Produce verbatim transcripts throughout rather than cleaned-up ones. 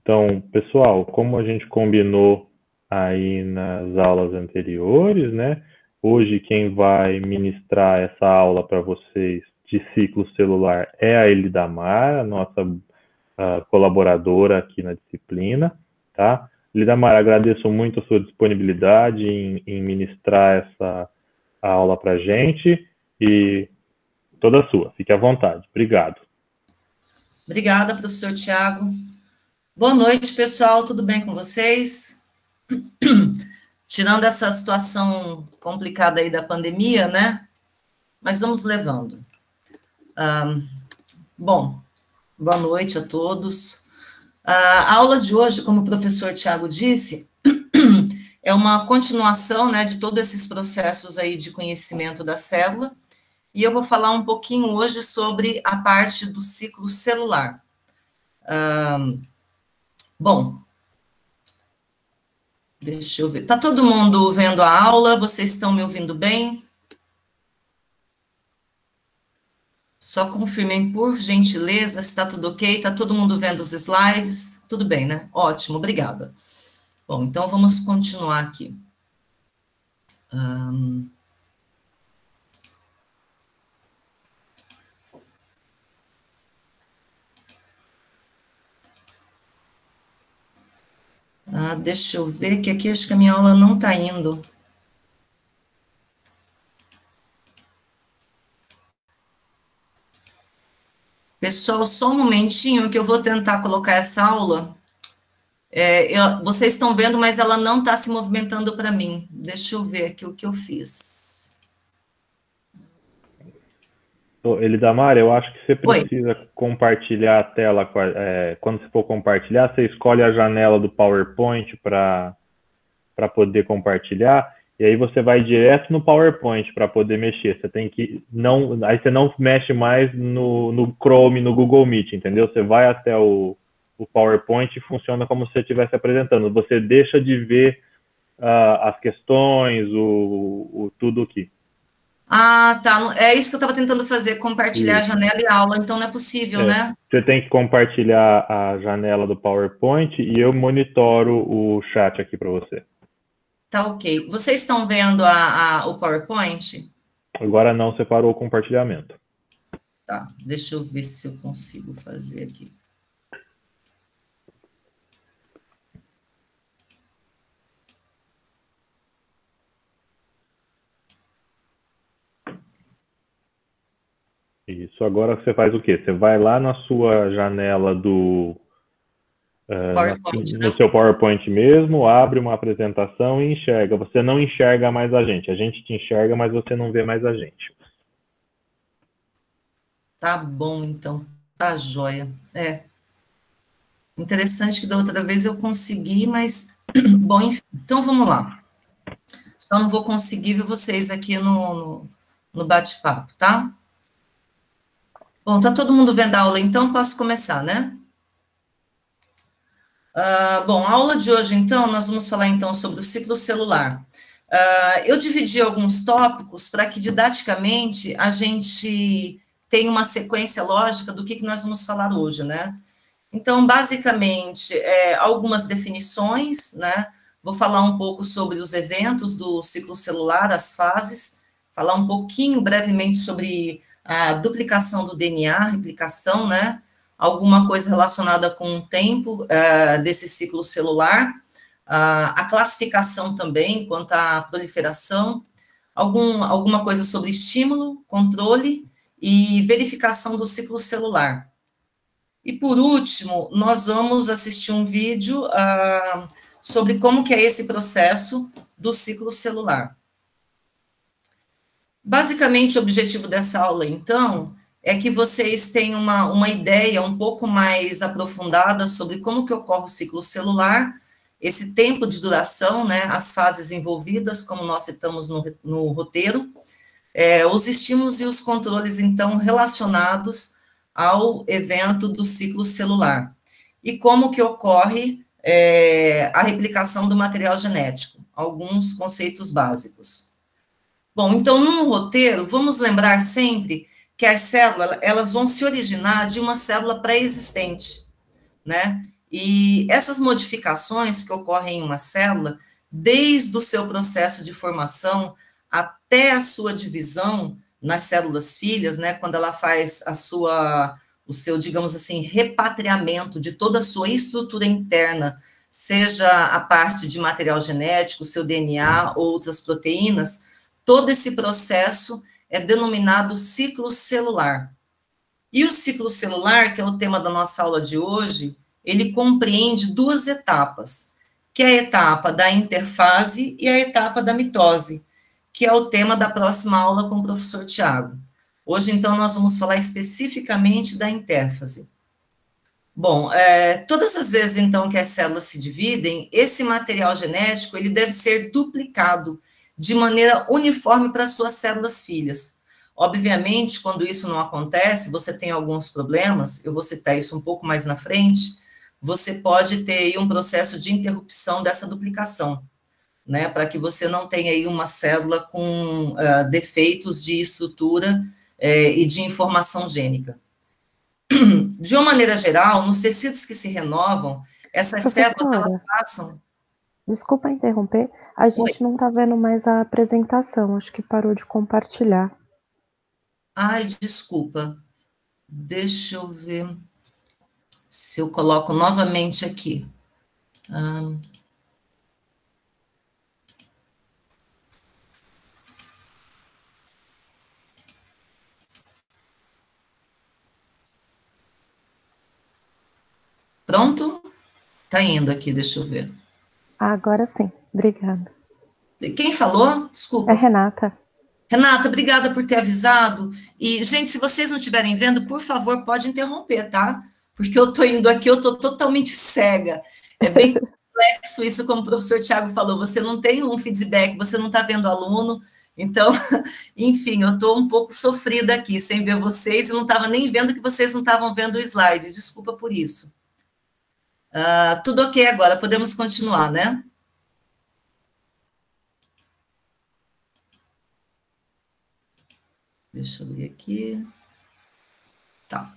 Então, pessoal, como a gente combinou aí nas aulas anteriores, né? Hoje quem vai ministrar essa aula para vocês de ciclo celular é a Elidamar, a nossa uh, colaboradora aqui na disciplina, tá? Elidamar, agradeço muito a sua disponibilidade em, em ministrar essa aula para a gente e toda sua, fique à vontade. Obrigado. Obrigada, professor Tiago. Boa noite, pessoal, tudo bem com vocês? Tirando essa situação complicada aí da pandemia, né? Mas vamos levando. Ah, bom, boa noite a todos. A aula de hoje, como o professor Tiago disse, é uma continuação, né, de todos esses processos aí de conhecimento da célula, e eu vou falar um pouquinho hoje sobre a parte do ciclo celular. Ah, bom, deixa eu ver. Tá todo mundo vendo a aula? Vocês estão me ouvindo bem? Só confirmem, por gentileza, se está tudo ok. Está todo mundo vendo os slides? Tudo bem, né? Ótimo, obrigada. Bom, então vamos continuar aqui. Um... Ah, deixa eu ver, que aqui acho que a minha aula não está indo. Pessoal, só um momentinho que eu vou tentar colocar essa aula. É, eu, vocês estão vendo, mas ela não está se movimentando para mim. Deixa eu ver aqui o que eu fiz. Elidamar, eu acho que você precisa Oi. compartilhar a tela. É, quando você for compartilhar, você escolhe a janela do PowerPoint para para poder compartilhar, e aí você vai direto no PowerPoint para poder mexer. Você tem que não, aí você não mexe mais no, no Chrome, no Google Meet, entendeu? Você vai até o, o PowerPoint e funciona como se você estivesse apresentando. Você deixa de ver uh, as questões, o, o tudo aqui. Ah, tá. É isso que eu estava tentando fazer, compartilhar isso. A janela e a aula, então não é possível, é, né? Você tem que compartilhar a janela do PowerPoint e eu monitoro o chat aqui para você. Tá ok. Vocês estão vendo a, a, o PowerPoint? Agora não separou o compartilhamento. Tá, deixa eu ver se eu consigo fazer aqui. Isso, agora você faz o quê? Você vai lá na sua janela do... Uh, PowerPoint, na, né? no seu PowerPoint mesmo, abre uma apresentação e enxerga. Você não enxerga mais a gente. A gente te enxerga, mas você não vê mais a gente. Tá bom, então. Tá joia. É. Interessante que da outra vez eu consegui, mas... Bom, enfim. Então, vamos lá. Só não vou conseguir ver vocês aqui no, no, no bate-papo, tá? Bom, tá todo mundo vendo a aula, então posso começar, né? Uh, bom, a aula de hoje, então, nós vamos falar, então, sobre o ciclo celular. Uh, eu dividi alguns tópicos para que, didaticamente, a gente tenha uma sequência lógica do que, que nós vamos falar hoje, né? Então, basicamente, é, algumas definições, né? Vou falar um pouco sobre os eventos do ciclo celular, as fases, falar um pouquinho, brevemente, sobre a duplicação do D N A, replicação, né? Alguma coisa relacionada com o tempo uh, desse ciclo celular, uh, a classificação também, quanto à proliferação, algum, alguma coisa sobre estímulo, controle e verificação do ciclo celular. E, por último, nós vamos assistir um vídeo uh, sobre como que é esse processo do ciclo celular. Basicamente, o objetivo dessa aula, então, é que vocês tenham uma, uma ideia um pouco mais aprofundada sobre como que ocorre o ciclo celular, esse tempo de duração, né, as fases envolvidas, como nós citamos no, no roteiro, é, os estímulos e os controles, então, relacionados ao evento do ciclo celular, e como que ocorre é, a replicação do material genético, alguns conceitos básicos. Bom, então, num roteiro, vamos lembrar sempre que as células, elas vão se originar de uma célula pré-existente, né? E essas modificações que ocorrem em uma célula, desde o seu processo de formação até a sua divisão nas células filhas, né, quando ela faz a sua, o seu, digamos assim, repatriamento de toda a sua estrutura interna, seja a parte de material genético, seu D N A ou outras proteínas, todo esse processo é denominado ciclo celular. E o ciclo celular, que é o tema da nossa aula de hoje, ele compreende duas etapas, que é a etapa da interfase e a etapa da mitose, que é o tema da próxima aula com o professor Tiago. Hoje, então, nós vamos falar especificamente da interfase. Bom, é, todas as vezes, então, que as células se dividem, esse material genético, ele deve ser duplicado de maneira uniforme para suas células filhas. Obviamente, quando isso não acontece, você tem alguns problemas, eu vou citar isso um pouco mais na frente, você pode ter aí um processo de interrupção dessa duplicação, né, para que você não tenha aí uma célula com uh, defeitos de estrutura eh, e de informação gênica. De uma maneira geral, nos tecidos que se renovam, essas células, elas passam... Desculpa interromper, a gente Oi. não está vendo mais a apresentação, acho que parou de compartilhar. Ai, desculpa. Deixa eu ver se eu coloco novamente aqui. Ah... Pronto? Tá indo aqui, deixa eu ver. Ah, agora sim, obrigada. Quem falou? Desculpa. É Renata. Renata, obrigada por ter avisado. E, gente, se vocês não estiverem vendo, por favor, pode interromper, tá? Porque eu tô indo aqui, eu tô totalmente cega. É bem complexo isso, como o professor Tiago falou, você não tem um feedback, você não tá vendo o aluno, então, enfim, eu tô um pouco sofrida aqui, sem ver vocês, e não tava nem vendo que vocês não estavam vendo o slide, desculpa por isso. Uh, tudo ok agora, podemos continuar, né? Deixa eu abrir aqui. Tá.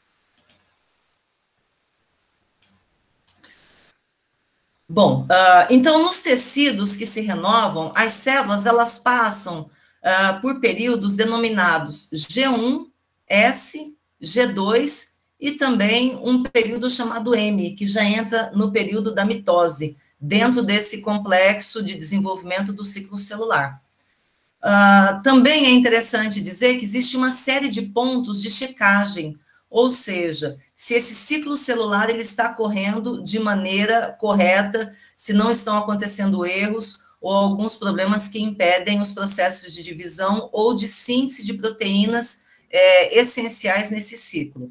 Bom, uh, então, nos tecidos que se renovam, as células, elas passam uh, por períodos denominados G um, S, G dois e também um período chamado M, que já entra no período da mitose, dentro desse complexo de desenvolvimento do ciclo celular. Uh, também é interessante dizer que existe uma série de pontos de checagem, ou seja, se esse ciclo celular ele está correndo de maneira correta, se não estão acontecendo erros ou alguns problemas que impedem os processos de divisão ou de síntese de proteínas é, essenciais nesse ciclo.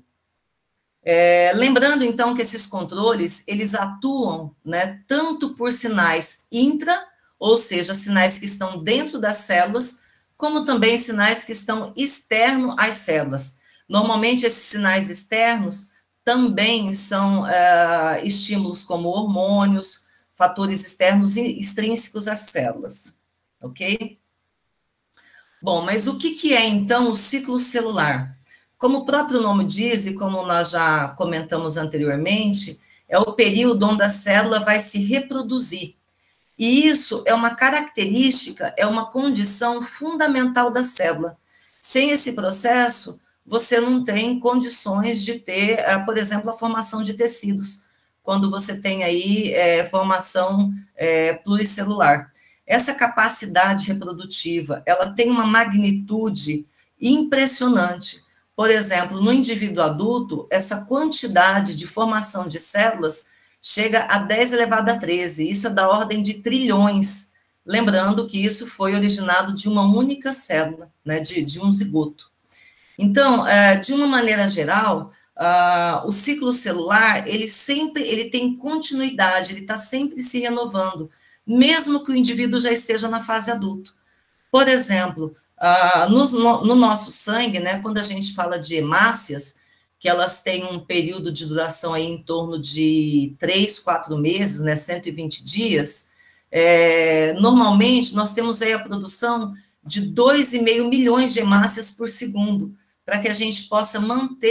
É, lembrando, então, que esses controles, eles atuam, né, tanto por sinais intra, ou seja, sinais que estão dentro das células, como também sinais que estão externos às células. Normalmente, esses sinais externos também são é, estímulos como hormônios, fatores externos e extrínsecos às células, ok? Bom, mas o que, que é, então, o ciclo celular? Como o próprio nome diz, e como nós já comentamos anteriormente, é o período onde a célula vai se reproduzir. E isso é uma característica, é uma condição fundamental da célula. Sem esse processo, você não tem condições de ter, por exemplo, a formação de tecidos, quando você tem aí é, formação é, pluricelular. Essa capacidade reprodutiva, ela tem uma magnitude impressionante. Por exemplo, no indivíduo adulto, essa quantidade de formação de células chega a dez elevado a treze, isso é da ordem de trilhões, lembrando que isso foi originado de uma única célula, né, de, de um zigoto. Então, é, de uma maneira geral, uh, o ciclo celular, ele sempre, ele tem continuidade, ele está sempre se renovando, mesmo que o indivíduo já esteja na fase adulta. Por exemplo, uh, no, no nosso sangue, né, quando a gente fala de hemácias, que elas têm um período de duração aí em torno de três, quatro meses, né, cento e vinte dias, é, normalmente nós temos aí a produção de dois vírgula cinco milhões de hemácias por segundo, para que a gente possa manter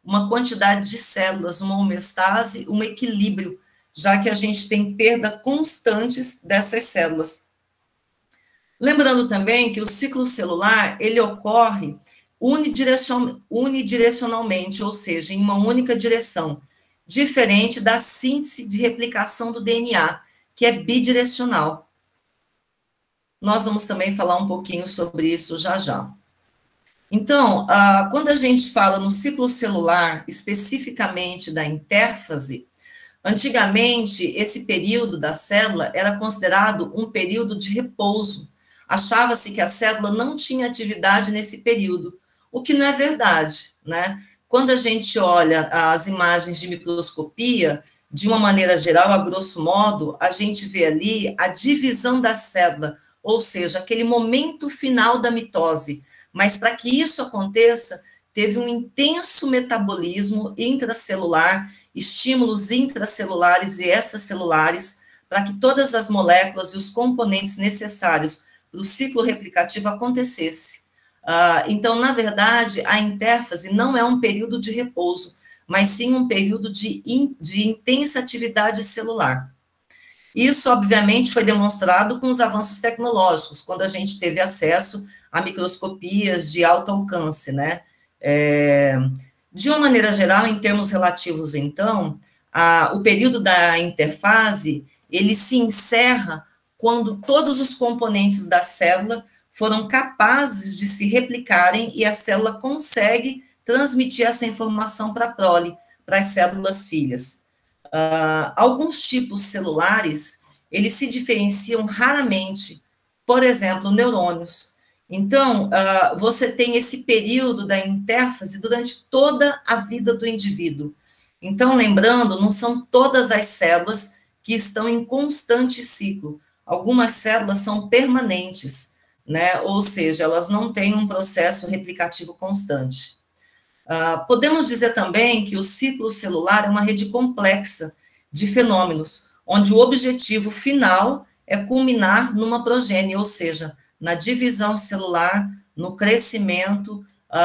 uma quantidade de células, uma homeostase, um equilíbrio, já que a gente tem perda constantes dessas células. Lembrando também que o ciclo celular, ele ocorre unidirecion, unidirecionalmente, ou seja, em uma única direção, diferente da síntese de replicação do D N A, que é bidirecional. Nós vamos também falar um pouquinho sobre isso já já. Então, ah, quando a gente fala no ciclo celular, especificamente da intérfase, antigamente, esse período da célula era considerado um período de repouso. Achava-se que a célula não tinha atividade nesse período, o que não é verdade, né? Quando a gente olha as imagens de microscopia, de uma maneira geral, a grosso modo, a gente vê ali a divisão da célula, ou seja, aquele momento final da mitose. Mas para que isso aconteça, teve um intenso metabolismo intracelular, estímulos intracelulares e extracelulares, para que todas as moléculas e os componentes necessários para o ciclo replicativo acontecesse. Uh, então, na verdade, a intérfase não é um período de repouso, mas sim um período de, in, de intensa atividade celular. Isso, obviamente, foi demonstrado com os avanços tecnológicos, quando a gente teve acesso a microscopias de alto alcance, né? É, de uma maneira geral, em termos relativos, então, a, o período da interfase, ele se encerra quando todos os componentes da célula foram capazes de se replicarem e a célula consegue transmitir essa informação para a prole, para as células filhas. Uh, alguns tipos celulares, eles se diferenciam raramente, por exemplo, neurônios. Então, uh, você tem esse período da intérfase durante toda a vida do indivíduo. Então, lembrando, não são todas as células que estão em constante ciclo. Algumas células são permanentes, né? Ou seja, elas não têm um processo replicativo constante. Uh, podemos dizer também que o ciclo celular é uma rede complexa de fenômenos, onde o objetivo final é culminar numa progênie, ou seja, na divisão celular, no crescimento,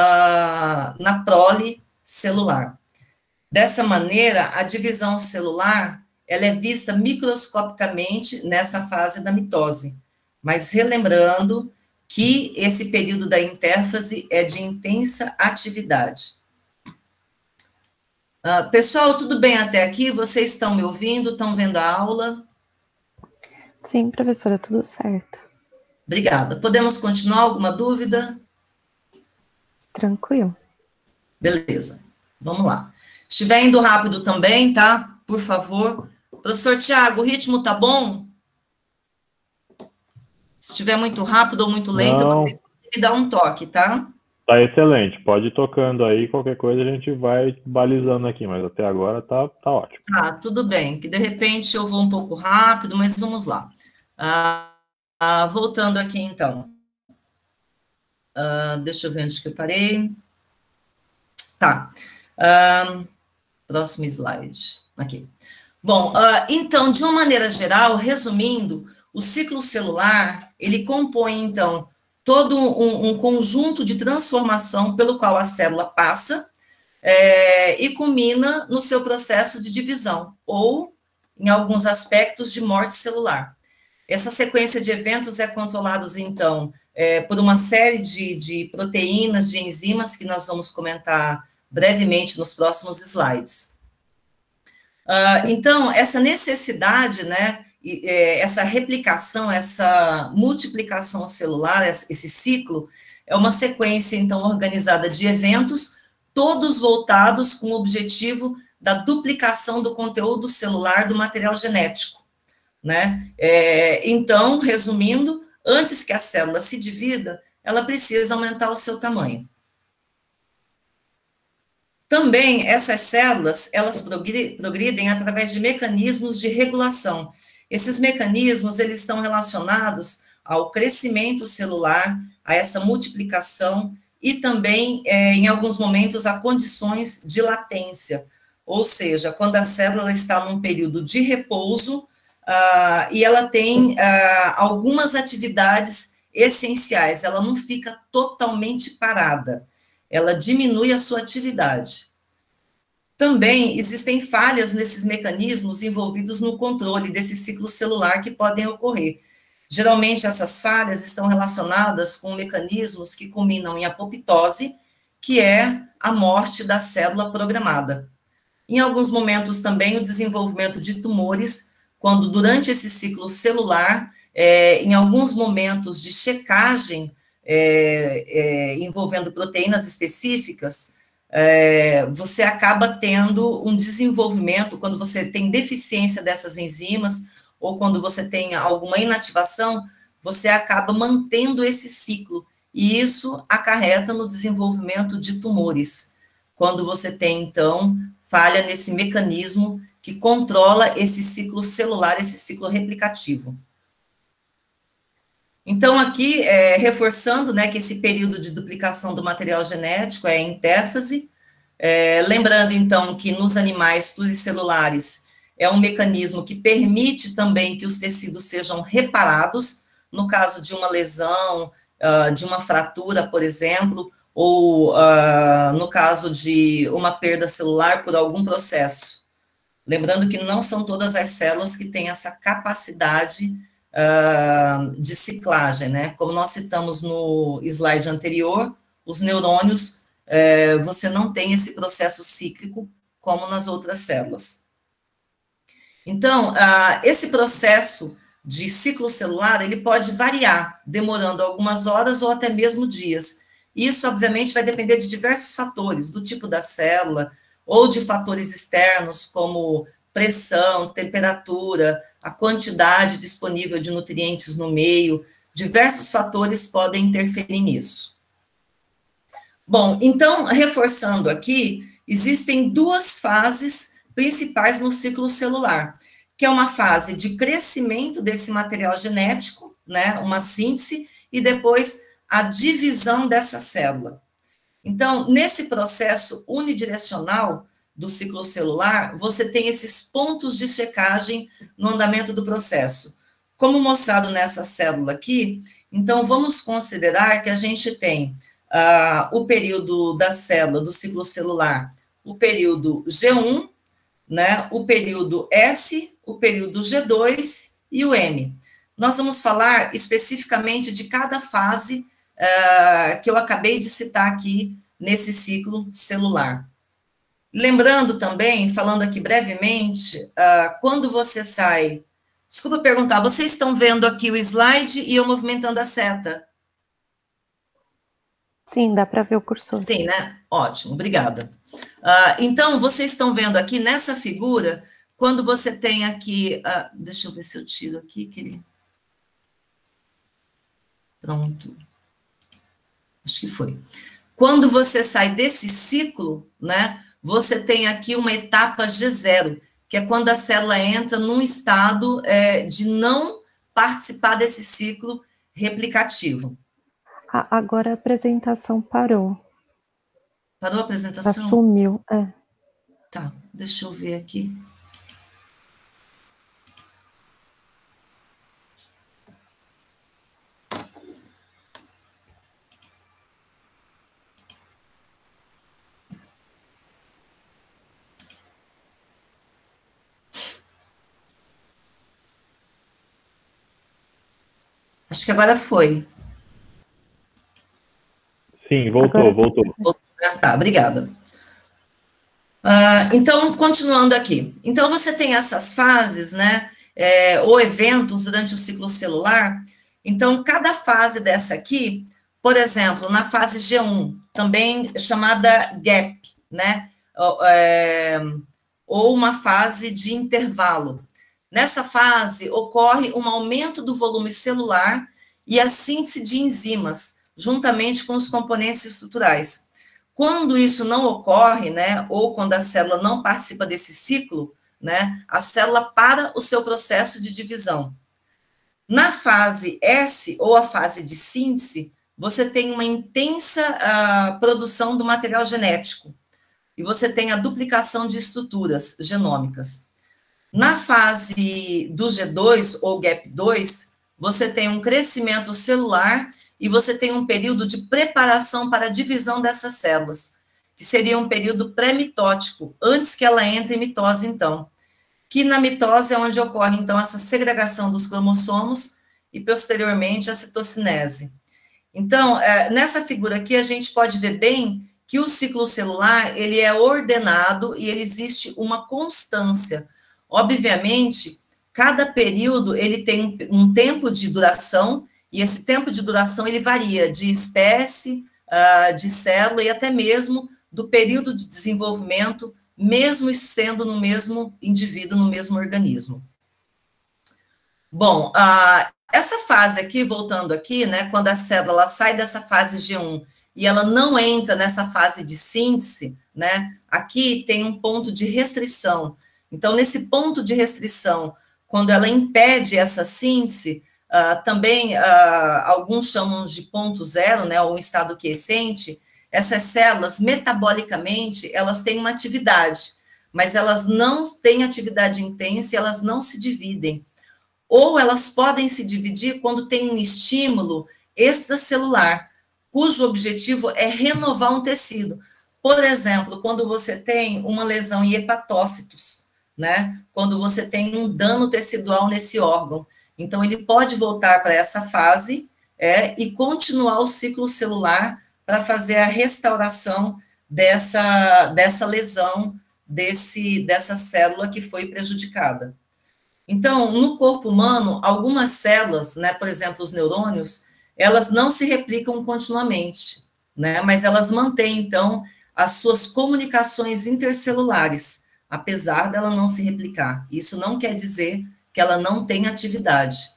uh, na prole celular. Dessa maneira, a divisão celular, ela é vista microscopicamente nessa fase da mitose, mas relembrando que esse período da intérfase é de intensa atividade. Uh, pessoal, tudo bem até aqui? Vocês estão me ouvindo? Estão vendo a aula? Sim, professora, tudo certo. Obrigada. Podemos continuar? Alguma dúvida? Tranquilo. Beleza, vamos lá. Se estiver indo rápido também, tá? Por favor. Professor Tiago, o ritmo tá bom? Se estiver muito rápido ou muito lento, Não. vocês podem me dar um toque, tá? Tá excelente, pode ir tocando aí, qualquer coisa a gente vai balizando aqui, mas até agora tá, tá ótimo. Tá, tudo bem, que de repente eu vou um pouco rápido, mas vamos lá. Ah, ah, voltando aqui então. Ah, deixa eu ver onde que eu parei. Tá. Ah, próximo slide. Aqui. Bom, ah, então, de uma maneira geral, resumindo, o ciclo celular, ele compõe, então, todo um, um conjunto de transformação pelo qual a célula passa é, e culmina no seu processo de divisão, ou, em alguns aspectos, de morte celular. Essa sequência de eventos é controlada, então, é, por uma série de, de proteínas, de enzimas, que nós vamos comentar brevemente nos próximos slides. Uh, então, essa necessidade, né, essa replicação, essa multiplicação celular, esse ciclo, é uma sequência, então, organizada de eventos, todos voltados com o objetivo da duplicação do conteúdo celular do material genético, né? É, então, resumindo, antes que a célula se divida, ela precisa aumentar o seu tamanho. Também, essas células, elas progridem através de mecanismos de regulação. Esses mecanismos, eles estão relacionados ao crescimento celular, a essa multiplicação, e também, é, em alguns momentos, a condições de latência, ou seja, quando a célula está num período de repouso, ah, e ela tem ah, algumas atividades essenciais, ela não fica totalmente parada, ela diminui a sua atividade. também existem falhas nesses mecanismos envolvidos no controle desse ciclo celular que podem ocorrer. Geralmente, essas falhas estão relacionadas com mecanismos que culminam em apoptose, que é a morte da célula programada. Em alguns momentos também o desenvolvimento de tumores, quando durante esse ciclo celular, é, em alguns momentos de checagem é, é, envolvendo proteínas específicas, é, você acaba tendo um desenvolvimento, quando você tem deficiência dessas enzimas, ou quando você tem alguma inativação, você acaba mantendo esse ciclo, e isso acarreta no desenvolvimento de tumores, quando você tem, então, falha nesse mecanismo que controla esse ciclo celular, esse ciclo replicativo. Então, aqui, é, reforçando, né, que esse período de duplicação do material genético é a intéfase, é, lembrando, então, que nos animais pluricelulares é um mecanismo que permite também que os tecidos sejam reparados, no caso de uma lesão, uh, de uma fratura, por exemplo, ou uh, no caso de uma perda celular por algum processo. Lembrando que não são todas as células que têm essa capacidade uh, de ciclagem, né? Como nós citamos no slide anterior, os neurônios, uh, você não tem esse processo cíclico como nas outras células. Então, uh, esse processo de ciclo celular, ele pode variar, demorando algumas horas ou até mesmo dias. Isso, obviamente, vai depender de diversos fatores, do tipo da célula, ou de fatores externos, como pressão, temperatura, a quantidade disponível de nutrientes no meio, diversos fatores podem interferir nisso. Bom, então, reforçando aqui, existem duas fases principais no ciclo celular, que é uma fase de crescimento desse material genético, né, uma síntese, e depois a divisão dessa célula. Então, nesse processo unidirecional do ciclo celular, você tem esses pontos de checagem no andamento do processo. Como mostrado nessa célula aqui, então vamos considerar que a gente tem uh, o período da célula, do ciclo celular, o período G um, né, o período S, o período G dois e o M. Nós vamos falar especificamente de cada fase uh, que eu acabei de citar aqui nesse ciclo celular. Lembrando também, falando aqui brevemente, uh, quando você sai... Desculpa perguntar, vocês estão vendo aqui o slide e eu movimentando a seta? Sim, dá para ver o cursor. Sim, né? Ótimo, obrigada. Uh, então, vocês estão vendo aqui nessa figura, quando você tem aqui... Uh, deixa eu ver se eu tiro aqui, querido. Pronto. Acho que foi. Quando você sai desse ciclo, né, você tem aqui uma etapa G zero, que é quando a célula entra num estado é, de não participar desse ciclo replicativo. Agora a apresentação parou. Parou a apresentação? Sumiu, é. Tá, deixa eu ver aqui. Acho que agora foi. Sim, voltou, agora... voltou. Tá, obrigada. Uh, então, continuando aqui. Então, você tem essas fases, né, é, ou eventos durante o ciclo celular. Então, cada fase dessa aqui, por exemplo, na fase G um, também chamada gap, né, é, ou uma fase de intervalo. Nessa fase, ocorre um aumento do volume celular e a síntese de enzimas, juntamente com os componentes estruturais. Quando isso não ocorre, né, ou quando a célula não participa desse ciclo, né, a célula para o seu processo de divisão. Na fase S, ou a fase de síntese, você tem uma intensa uh, produção do material genético, e você tem a duplicação de estruturas genômicas. Na fase do G dois, ou gap dois, você tem um crescimento celular e você tem um período de preparação para a divisão dessas células. que seria um período pré-mitótico, antes que ela entre em mitose, então. Que na mitose é onde ocorre, então, essa segregação dos cromossomos e, posteriormente, a citocinese. Então, nessa figura aqui, a gente pode ver bem que o ciclo celular, ele é ordenado e ele existe uma constância. Obviamente, cada período, ele tem um tempo de duração, e esse tempo de duração, ele varia de espécie, uh, de célula, e até mesmo do período de desenvolvimento, mesmo sendo no mesmo indivíduo, no mesmo organismo. Bom, uh, essa fase aqui, voltando aqui, né, quando a célula sai dessa fase G um e ela não entra nessa fase de síntese, né, aqui tem um ponto de restrição. Então, nesse ponto de restrição, quando ela impede essa síntese, uh, também uh, alguns chamam de ponto zero, né, ou um estado quiescente, essas células, metabolicamente, elas têm uma atividade, mas elas não têm atividade intensa e elas não se dividem. Ou elas podem se dividir quando tem um estímulo extracelular, cujo objetivo é renovar um tecido. Por exemplo, quando você tem uma lesão em hepatócitos, né? Quando você tem um dano tecidual nesse órgão. Então, ele pode voltar para essa fase é, e continuar o ciclo celular para fazer a restauração dessa, dessa lesão, desse, dessa célula que foi prejudicada. Então, no corpo humano, algumas células, né, por exemplo, os neurônios, elas não se replicam continuamente, né, mas elas mantêm, então, as suas comunicações intercelulares, apesar dela não se replicar. Isso não quer dizer que ela não tem atividade.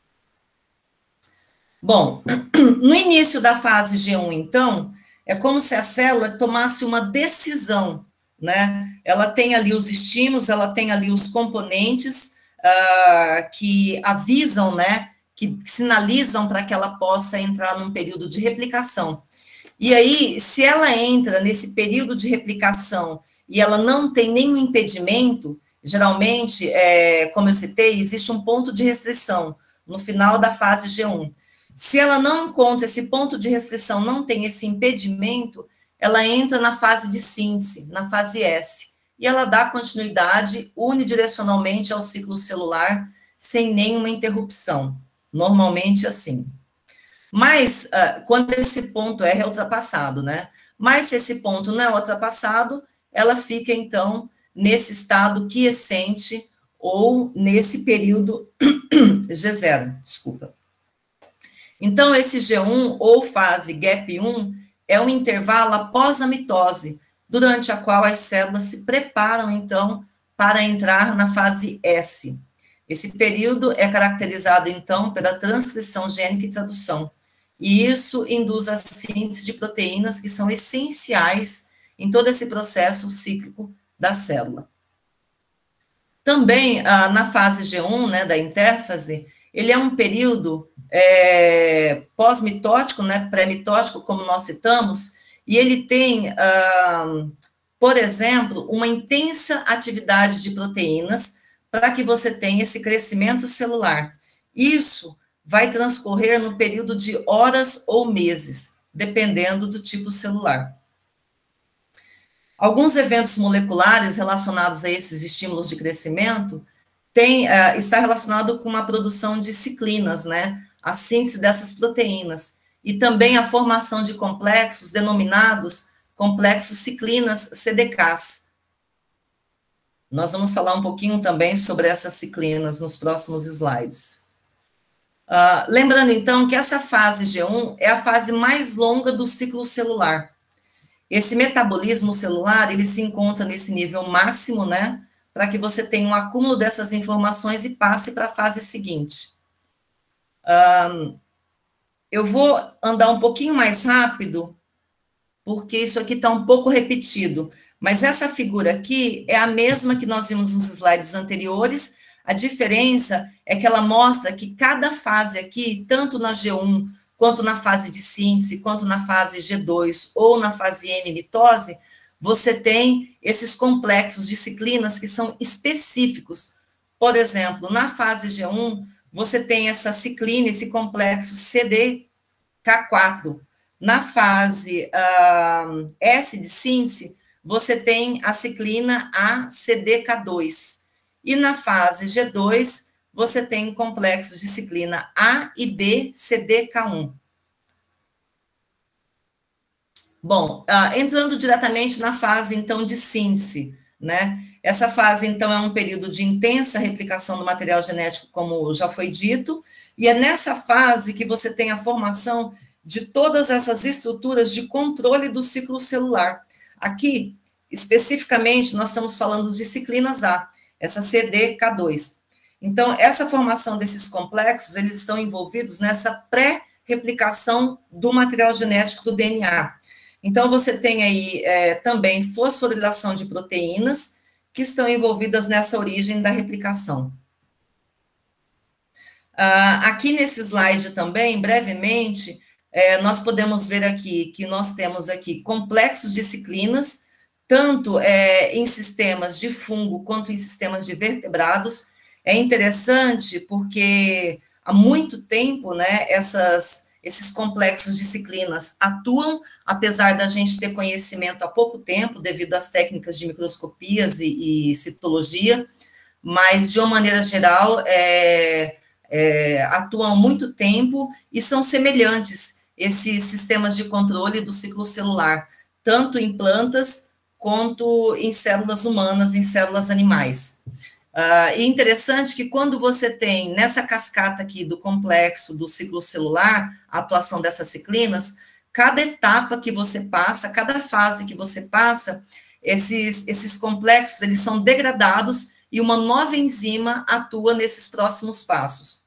Bom, no início da fase G um, então, é como se a célula tomasse uma decisão, né? Ela tem ali os estímulos, ela tem ali os componentes uh, que avisam, né? Que sinalizam para que ela possa entrar num período de replicação. E aí, se ela entra nesse período de replicação e ela não tem nenhum impedimento, geralmente, é, como eu citei, existe um ponto de restrição no final da fase G um. Se ela não encontra esse ponto de restrição, não tem esse impedimento, ela entra na fase de síntese, na fase S, e ela dá continuidade unidirecionalmente ao ciclo celular, sem nenhuma interrupção, normalmente assim. Mas, uh, quando esse ponto é ultrapassado, né? Mas se esse ponto não é ultrapassado, ela fica, então, nesse estado quiescente ou nesse período G zero, desculpa. Então, esse G um, ou fase gap um, é um intervalo após a mitose, durante a qual as células se preparam, então, para entrar na fase S. Esse período é caracterizado, então, pela transcrição gênica e tradução, e isso induz a síntese de proteínas que são essenciais em todo esse processo cíclico da célula. Também, ah, na fase G um, né, da intérfase, ele é um período é, pós-mitótico, né, pré-mitótico, como nós citamos, e ele tem, ah, por exemplo, uma intensa atividade de proteínas para que você tenha esse crescimento celular. Isso vai transcorrer no período de horas ou meses, dependendo do tipo celular. Alguns eventos moleculares relacionados a esses estímulos de crescimento tem, uh, está relacionado com a produção de ciclinas, né, a síntese dessas proteínas, e também a formação de complexos denominados complexos ciclinas C D Ks. Nós vamos falar um pouquinho também sobre essas ciclinas nos próximos slides. Uh, lembrando, então, que essa fase G um é a fase mais longa do ciclo celular. Esse metabolismo celular, ele se encontra nesse nível máximo, né, para que você tenha um acúmulo dessas informações e passe para a fase seguinte. Um, eu vou andar um pouquinho mais rápido, porque isso aqui está um pouco repetido, mas essa figura aqui é a mesma que nós vimos nos slides anteriores. A diferença é que ela mostra que cada fase aqui, tanto na G um, quanto na fase de síntese, quanto na fase G dois ou na fase M, mitose, você tem esses complexos de ciclinas que são específicos. Por exemplo, na fase G um, você tem essa ciclina, esse complexo C D K quatro. na fase uh, S de síntese, você tem a ciclina A C D K dois. E na fase G dois, você tem complexos de ciclina A e B C D K um. Bom, uh, entrando diretamente na fase, então, de síntese, né? Essa fase, então, é um período de intensa replicação do material genético, como já foi dito, e é nessa fase que você tem a formação de todas essas estruturas de controle do ciclo celular. Aqui, especificamente, nós estamos falando de ciclinas A, essa C D K dois. Então, essa formação desses complexos, eles estão envolvidos nessa pré-replicação do material genético do D N A. Então, você tem aí é, também fosforilação de proteínas que estão envolvidas nessa origem da replicação. Ah, aqui nesse slide também, brevemente, é, nós podemos ver aqui que nós temos aqui complexos de ciclinas, tanto é, em sistemas de fungo quanto em sistemas de vertebrados. É interessante porque há muito tempo, né, essas... esses complexos de ciclinas atuam, apesar da gente ter conhecimento há pouco tempo, devido às técnicas de microscopias e, e citologia, mas, de uma maneira geral, é, é, atuam há muito tempo e são semelhantes, esses sistemas de controle do ciclo celular, tanto em plantas quanto em células humanas, em células animais. Uh, e interessante que quando você tem nessa cascata aqui do complexo do ciclo celular, a atuação dessas ciclinas, cada etapa que você passa, cada fase que você passa, esses, esses complexos, eles são degradados e uma nova enzima atua nesses próximos passos.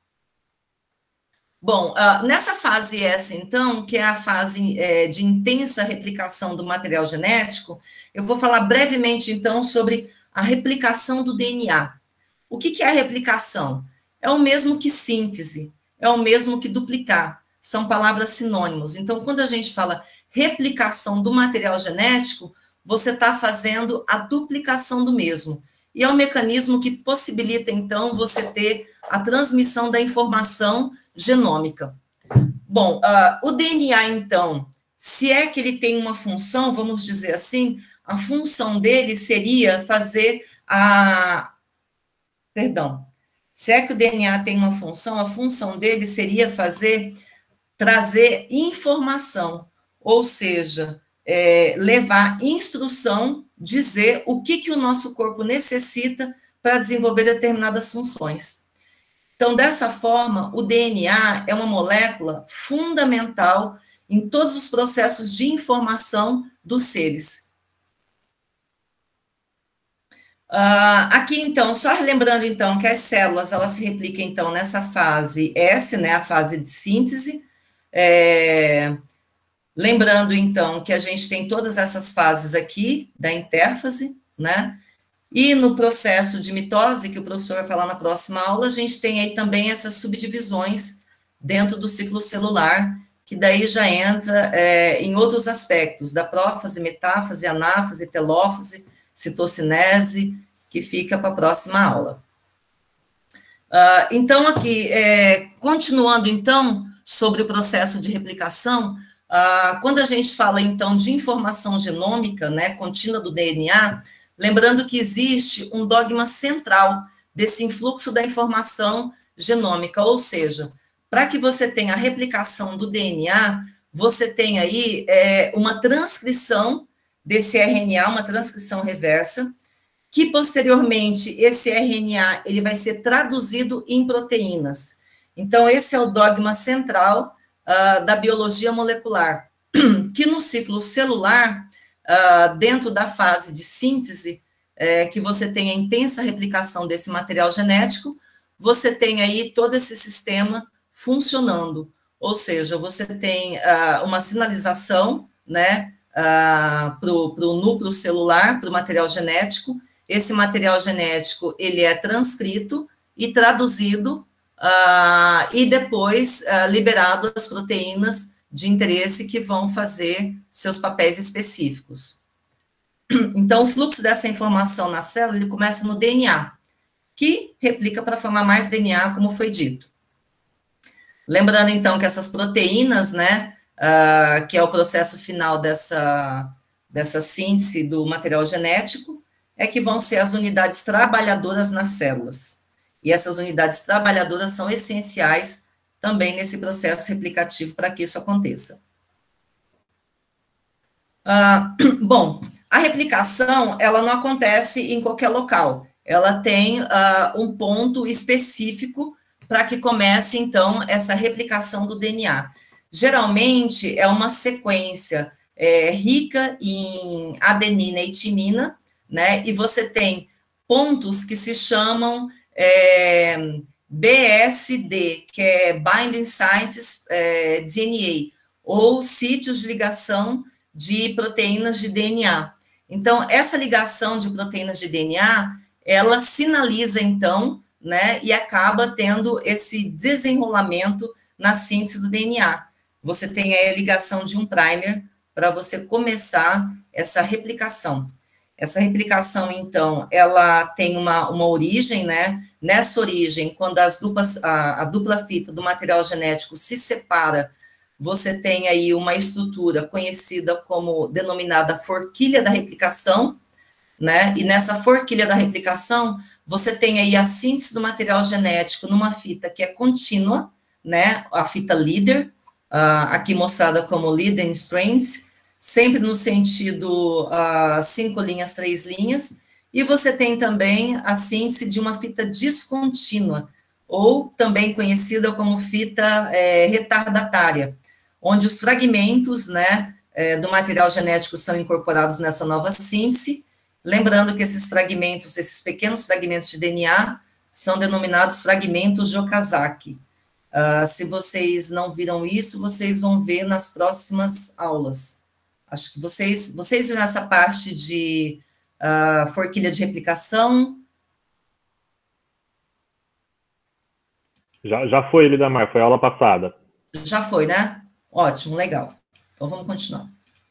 Bom, uh, nessa fase S, então, que é a fase é, de intensa replicação do material genético, eu vou falar brevemente, então, sobre a replicação do D N A. O que, que é a replicação? É o mesmo que síntese, é o mesmo que duplicar, são palavras sinônimos. Então, quando a gente fala replicação do material genético, você está fazendo a duplicação do mesmo. E é um mecanismo que possibilita, então, você ter a transmissão da informação genômica. Bom, uh, o D N A, então, se é que ele tem uma função, vamos dizer assim, a função dele seria fazer a... Perdão. Se é que o D N A tem uma função, a função dele seria fazer, trazer informação, ou seja, é, levar instrução, dizer o que, que o nosso corpo necessita para desenvolver determinadas funções. Então, dessa forma, o D N A é uma molécula fundamental em todos os processos de informação dos seres. Uh, aqui, então, só lembrando, então, que as células, elas se replicam, então, nessa fase S, né, a fase de síntese, é, lembrando, então, que a gente tem todas essas fases aqui, da intérfase, né, e no processo de mitose, que o professor vai falar na próxima aula, a gente tem aí também essas subdivisões dentro do ciclo celular, que daí já entra é, em outros aspectos, da prófase, metáfase, anáfase, telófase, citocinese, que fica para a próxima aula. Uh, então, aqui, é, continuando, então, sobre o processo de replicação, uh, quando a gente fala, então, de informação genômica, né, contínua do D N A, lembrando que existe um dogma central desse influxo da informação genômica, ou seja, para que você tenha a replicação do D N A, você tem aí é, uma transcrição desse R N A, uma transcrição reversa, que posteriormente esse R N A ele vai ser traduzido em proteínas. Então, esse é o dogma central uh, da biologia molecular, que no ciclo celular, uh, dentro da fase de síntese, é, que você tem a intensa replicação desse material genético, você tem aí todo esse sistema funcionando, ou seja, você tem uh, uma sinalização, né, Uh, para o núcleo celular, para o material genético. Esse material genético, ele é transcrito e traduzido, uh, e depois uh, liberado as proteínas de interesse que vão fazer seus papéis específicos. Então, o fluxo dessa informação na célula, ele começa no D N A, que replica para formar mais D N A, como foi dito. Lembrando, então, que essas proteínas, né, uh, que é o processo final dessa, dessa síntese do material genético, é que vão ser as unidades trabalhadoras nas células. E essas unidades trabalhadoras são essenciais também nesse processo replicativo para que isso aconteça. Uh, bom, a replicação, ela não acontece em qualquer local. Ela tem uh, um ponto específico para que comece, então, essa replicação do D N A. Geralmente, é uma sequência é, rica em adenina e timina, né, e você tem pontos que se chamam é, B S D, que é Binding Sites é, D N A, ou sítios de ligação de proteínas de D N A. Então, essa ligação de proteínas de D N A, ela sinaliza, então, né, e acaba tendo esse desenrolamento na síntese do D N A. Você tem aí a ligação de um primer para você começar essa replicação. Essa replicação, então, ela tem uma, uma origem, né? Nessa origem, quando as duplas, a, a dupla fita do material genético se separa, você tem aí uma estrutura conhecida como denominada forquilha da replicação, né? E nessa forquilha da replicação, você tem aí a síntese do material genético numa fita que é contínua, né? A fita líder, uh, aqui mostrada como leading strands, sempre no sentido uh, cinco linhas, três linhas, e você tem também a síntese de uma fita descontínua, ou também conhecida como fita é, retardatária, onde os fragmentos, né, é, do material genético são incorporados nessa nova síntese, lembrando que esses fragmentos, esses pequenos fragmentos de D N A, são denominados fragmentos de Okazaki. Uh, se vocês não viram isso, vocês vão ver nas próximas aulas. Acho que vocês, vocês viram essa parte de uh, forquilha de replicação? Já, já foi, Lidamar, foi a aula passada. Já foi, né? Ótimo, legal. Então, vamos continuar.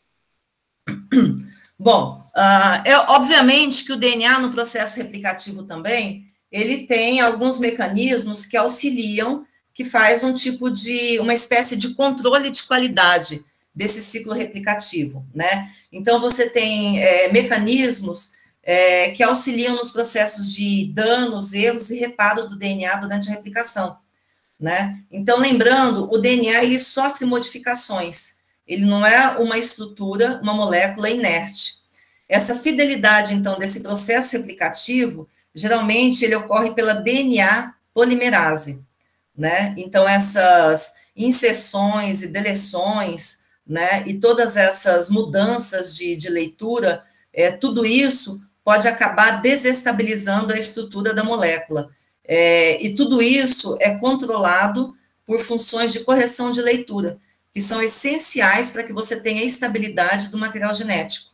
Bom, uh, é obviamente que o D N A no processo replicativo também, ele tem alguns mecanismos que auxiliam, que faz um tipo de, uma espécie de controle de qualidade desse ciclo replicativo, né? Então, você tem é, mecanismos é, que auxiliam nos processos de danos, erros e reparo do D N A durante a replicação, né? Então, lembrando, o D N A, ele sofre modificações, ele não é uma estrutura, uma molécula inerte. Essa fidelidade, então, desse processo replicativo, geralmente, ele ocorre pela D N A polimerase, né? Então, essas inserções e deleções, né, e todas essas mudanças de, de leitura, é, tudo isso pode acabar desestabilizando a estrutura da molécula. É, e tudo isso é controlado por funções de correção de leitura, que são essenciais para que você tenha a estabilidade do material genético.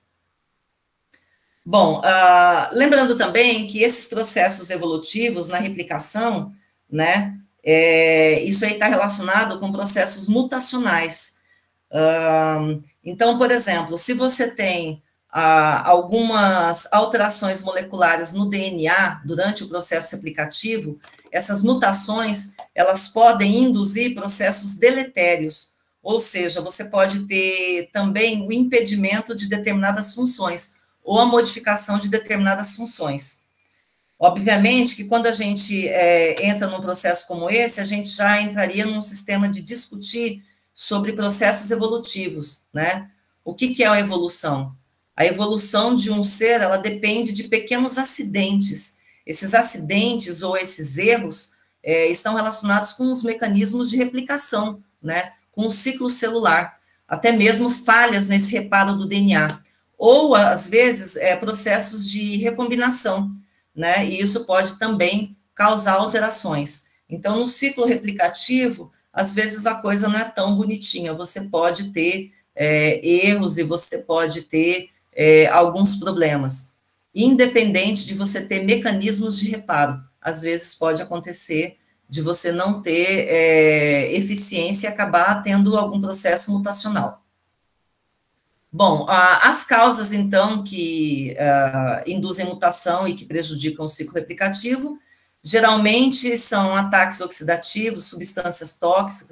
Bom, uh, lembrando também que esses processos evolutivos na replicação, né, é, isso aí está relacionado com processos mutacionais. Uh, então, por exemplo, se você tem uh, algumas alterações moleculares no D N A durante o processo replicativo, essas mutações, elas podem induzir processos deletérios, ou seja, você pode ter também o impedimento de determinadas funções, ou a modificação de determinadas funções. Obviamente que quando a gente é, entra num processo como esse, a gente já entraria num sistema de discutir sobre processos evolutivos, né? O que, que é a evolução? A evolução de um ser, ela depende de pequenos acidentes. Esses acidentes ou esses erros é, estão relacionados com os mecanismos de replicação, né? Com o ciclo celular, até mesmo falhas nesse reparo do D N A. Ou, às vezes, é, processos de recombinação, né? E isso pode também causar alterações. Então, no ciclo replicativo, às vezes a coisa não é tão bonitinha, você pode ter é, erros e você pode ter é, alguns problemas, independente de você ter mecanismos de reparo. Às vezes pode acontecer de você não ter é, eficiência e acabar tendo algum processo mutacional. Bom, as causas, então, que uh, induzem mutação e que prejudicam o ciclo replicativo, geralmente são ataques oxidativos, substâncias tóxicas,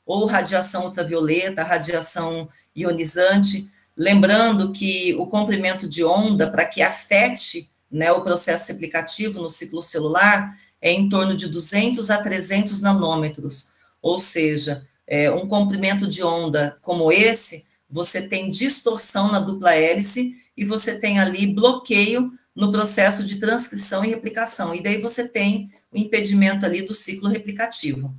ou radiação ultravioleta, radiação ionizante, lembrando que o comprimento de onda, para que afete, né, o processo replicativo no ciclo celular, é em torno de duzentos a trezentos nanômetros, ou seja, é, um comprimento de onda como esse, você tem distorção na dupla hélice e você tem ali bloqueio no processo de transcrição e replicação, e daí você tem o impedimento ali do ciclo replicativo.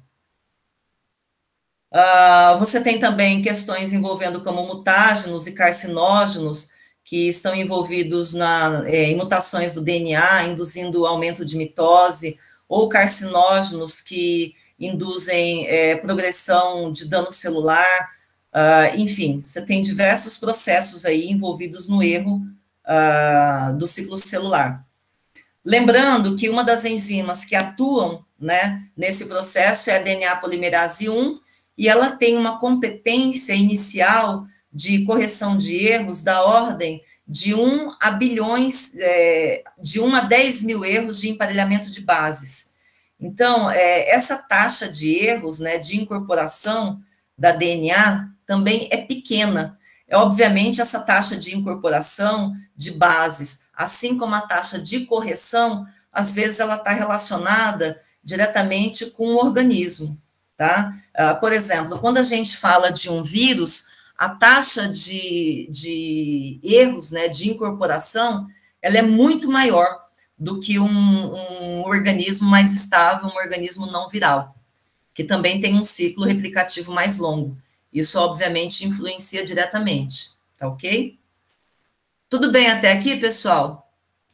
Uh, você tem também questões envolvendo como mutágenos e carcinógenos, que estão envolvidos na, é, em mutações do D N A, induzindo aumento de mitose, ou carcinógenos que induzem é, progressão de dano celular, uh, enfim, você tem diversos processos aí envolvidos no erro uh, do ciclo celular. Lembrando que uma das enzimas que atuam, né, nesse processo é a D N A polimerase um, e ela tem uma competência inicial de correção de erros da ordem de um a bilhões, é, de um a dez mil erros de emparelhamento de bases. Então, é, essa taxa de erros, né, de incorporação da D N A também é pequena. É, obviamente, essa taxa de incorporação de bases, assim como a taxa de correção, às vezes ela está relacionada diretamente com o organismo, tá? Uh, por exemplo, quando a gente fala de um vírus, a taxa de, de erros, né, de incorporação, ela é muito maior do que um, um organismo mais estável, um organismo não viral, que também tem um ciclo replicativo mais longo. Isso, obviamente, influencia diretamente, tá ok? Tudo bem até aqui, pessoal?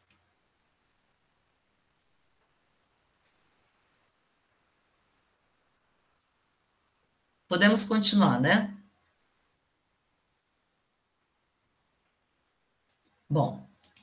Podemos continuar, né? Bom,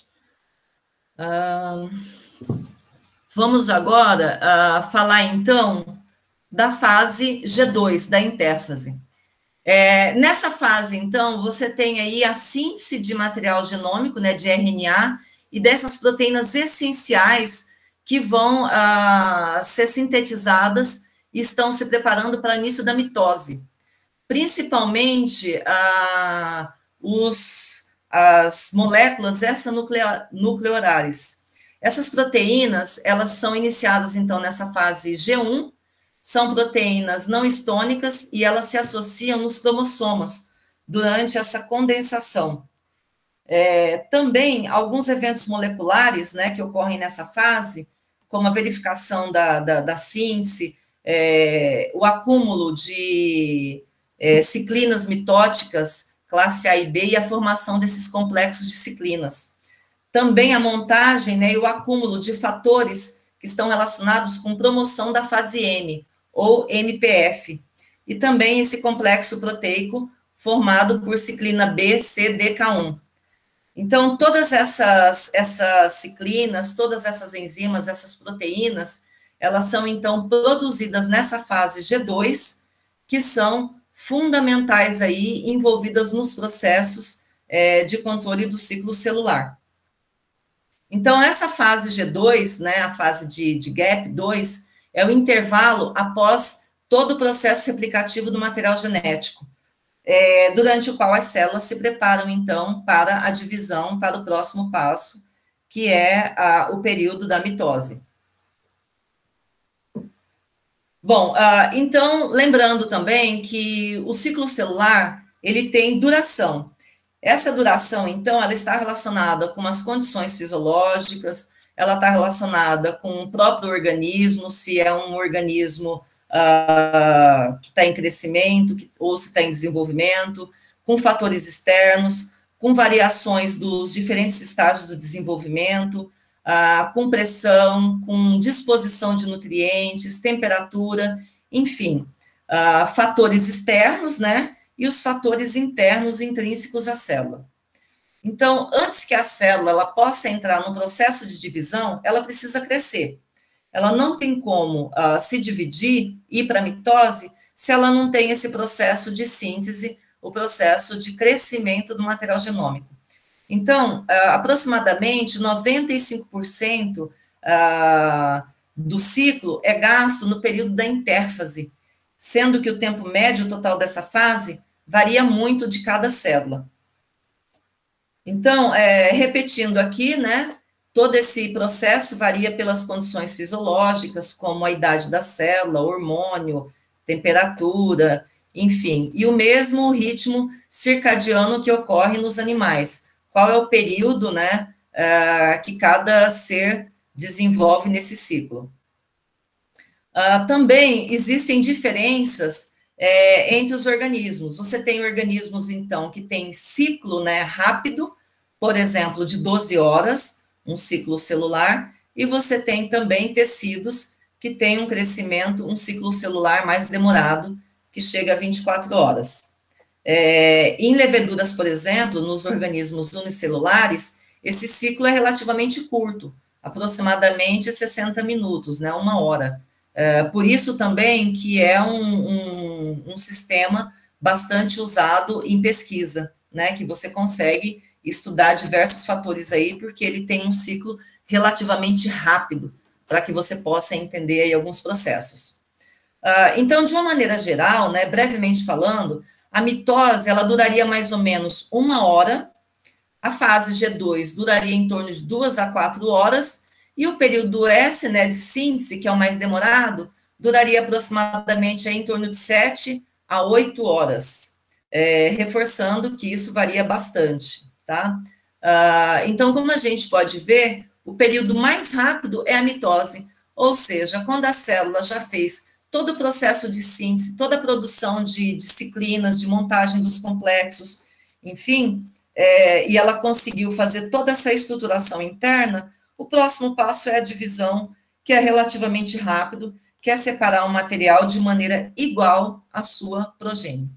uh, vamos agora uh, falar, então, da fase G dois, da intérfase. É, nessa fase, então, você tem aí a síntese de material genômico, né, de R N A, e dessas proteínas essenciais que vão uh, ser sintetizadas e estão se preparando para o início da mitose. Principalmente uh, os, as moléculas extranucleares. Essas proteínas, elas são iniciadas, então, nessa fase G um, são proteínas não histônicas e elas se associam nos cromossomas durante essa condensação. É, também, alguns eventos moleculares, né, que ocorrem nessa fase, como a verificação da, da, da síntese, é, o acúmulo de é, ciclinas mitóticas, classe A e B, e a formação desses complexos de ciclinas. Também a montagem, né, e o acúmulo de fatores que estão relacionados com promoção da fase M, ou M P F, e também esse complexo proteico formado por ciclina B, C, D, K um. Então, todas essas, essas ciclinas, todas essas enzimas, essas proteínas, elas são, então, produzidas nessa fase G dois, que são fundamentais aí, envolvidas nos processos é, de controle do ciclo celular. Então, essa fase G dois, né, a fase de, de gap dois, é o intervalo após todo o processo replicativo do material genético, é, durante o qual as células se preparam, então, para a divisão, para o próximo passo, que é a, o período da mitose. Bom, uh, então, lembrando também que o ciclo celular, ele tem duração. Essa duração, então, ela está relacionada com as condições fisiológicas, ela está relacionada com o próprio organismo, se é um organismo uh, que está em crescimento, que, ou se está em desenvolvimento, com fatores externos, com variações dos diferentes estágios do desenvolvimento, uh, com pressão, com disposição de nutrientes, temperatura, enfim, uh, fatores externos, né, e os fatores internos intrínsecos à célula. Então, antes que a célula ela possa entrar no processo de divisão, ela precisa crescer. Ela não tem como uh, se dividir, ir para a mitose, se ela não tem esse processo de síntese, o processo de crescimento do material genômico. Então, uh, aproximadamente noventa e cinco por cento uh, do ciclo é gasto no período da intérfase. sendo que o tempo médio total dessa fase varia muito de cada célula. Então, é, repetindo aqui, né, todo esse processo varia pelas condições fisiológicas, como a idade da célula, hormônio, temperatura, enfim, e o mesmo ritmo circadiano que ocorre nos animais. Qual é o período, né, uh, que cada ser desenvolve nesse ciclo? Uh, também existem diferenças é, entre os organismos. Você tem organismos, então, que tem ciclo, né, rápido, por exemplo, de doze horas, um ciclo celular, e você tem também tecidos que têm um crescimento, um ciclo celular mais demorado, que chega a vinte e quatro horas. É, em leveduras, por exemplo, nos organismos unicelulares, esse ciclo é relativamente curto, aproximadamente sessenta minutos, né, uma hora. É, por isso também que é um, um, um sistema bastante usado em pesquisa, né, que você consegue estudar diversos fatores aí, porque ele tem um ciclo relativamente rápido, para que você possa entender aí alguns processos. Uh, então, de uma maneira geral, né, brevemente falando, a mitose, ela duraria mais ou menos uma hora, a fase G dois duraria em torno de duas a quatro horas, e o período S, né, de síntese, que é o mais demorado, duraria aproximadamente aí em torno de sete a oito horas, é, reforçando que isso varia bastante, tá? Uh, então, como a gente pode ver, o período mais rápido é a mitose, ou seja, quando a célula já fez todo o processo de síntese, toda a produção de, de ciclinas, de montagem dos complexos, enfim, é, e ela conseguiu fazer toda essa estruturação interna, o próximo passo é a divisão, que é relativamente rápido, que é separar o material de maneira igual à sua progênie.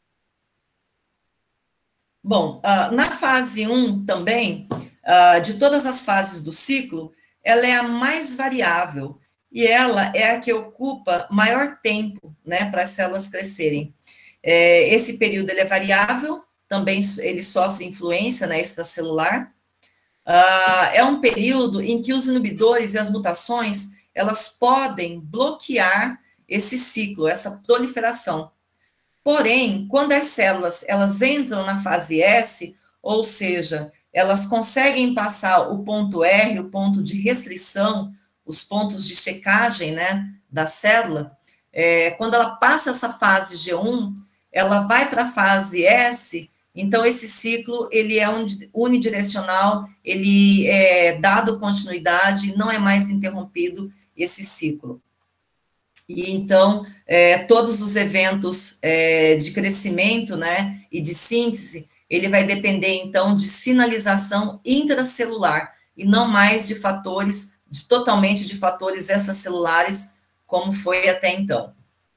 Bom, uh, na fase um também, uh, de todas as fases do ciclo, ela é a mais variável, e ela é a que ocupa maior tempo, né, para as células crescerem. É, esse período ele é variável, também ele sofre influência, né, extracelular. Uh, é um período em que os inibidores e as mutações, elas podem bloquear esse ciclo, essa proliferação. Porém, quando as células, elas entram na fase S, ou seja, elas conseguem passar o ponto R, o ponto de restrição, os pontos de checagem, né, da célula, é, quando ela passa essa fase G um, ela vai para a fase S, então esse ciclo, ele é unidirecional, ele é dado continuidade, não é mais interrompido esse ciclo. E então, é, todos os eventos é, de crescimento, né, e de síntese, ele vai depender, então, de sinalização intracelular, e não mais de fatores, de, totalmente de fatores extracelulares, como foi até então.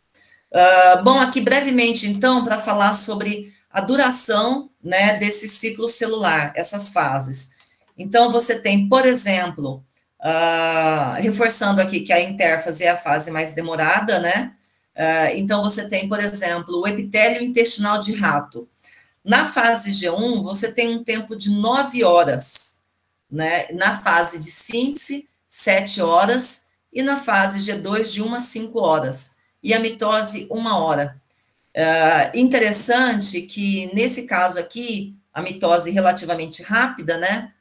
Uh, bom, aqui brevemente, então, para falar sobre a duração, né, desse ciclo celular, essas fases. Então, você tem, por exemplo, uh, reforçando aqui que a intérfase é a fase mais demorada, né? Uh, então, você tem, por exemplo, o epitélio intestinal de rato. Na fase G um, você tem um tempo de nove horas, né? Na fase de síntese, sete horas, e na fase G dois, de uma a cinco horas. E a mitose, uma hora. Uh, interessante que, nesse caso aqui, a mitose relativamente rápida, né?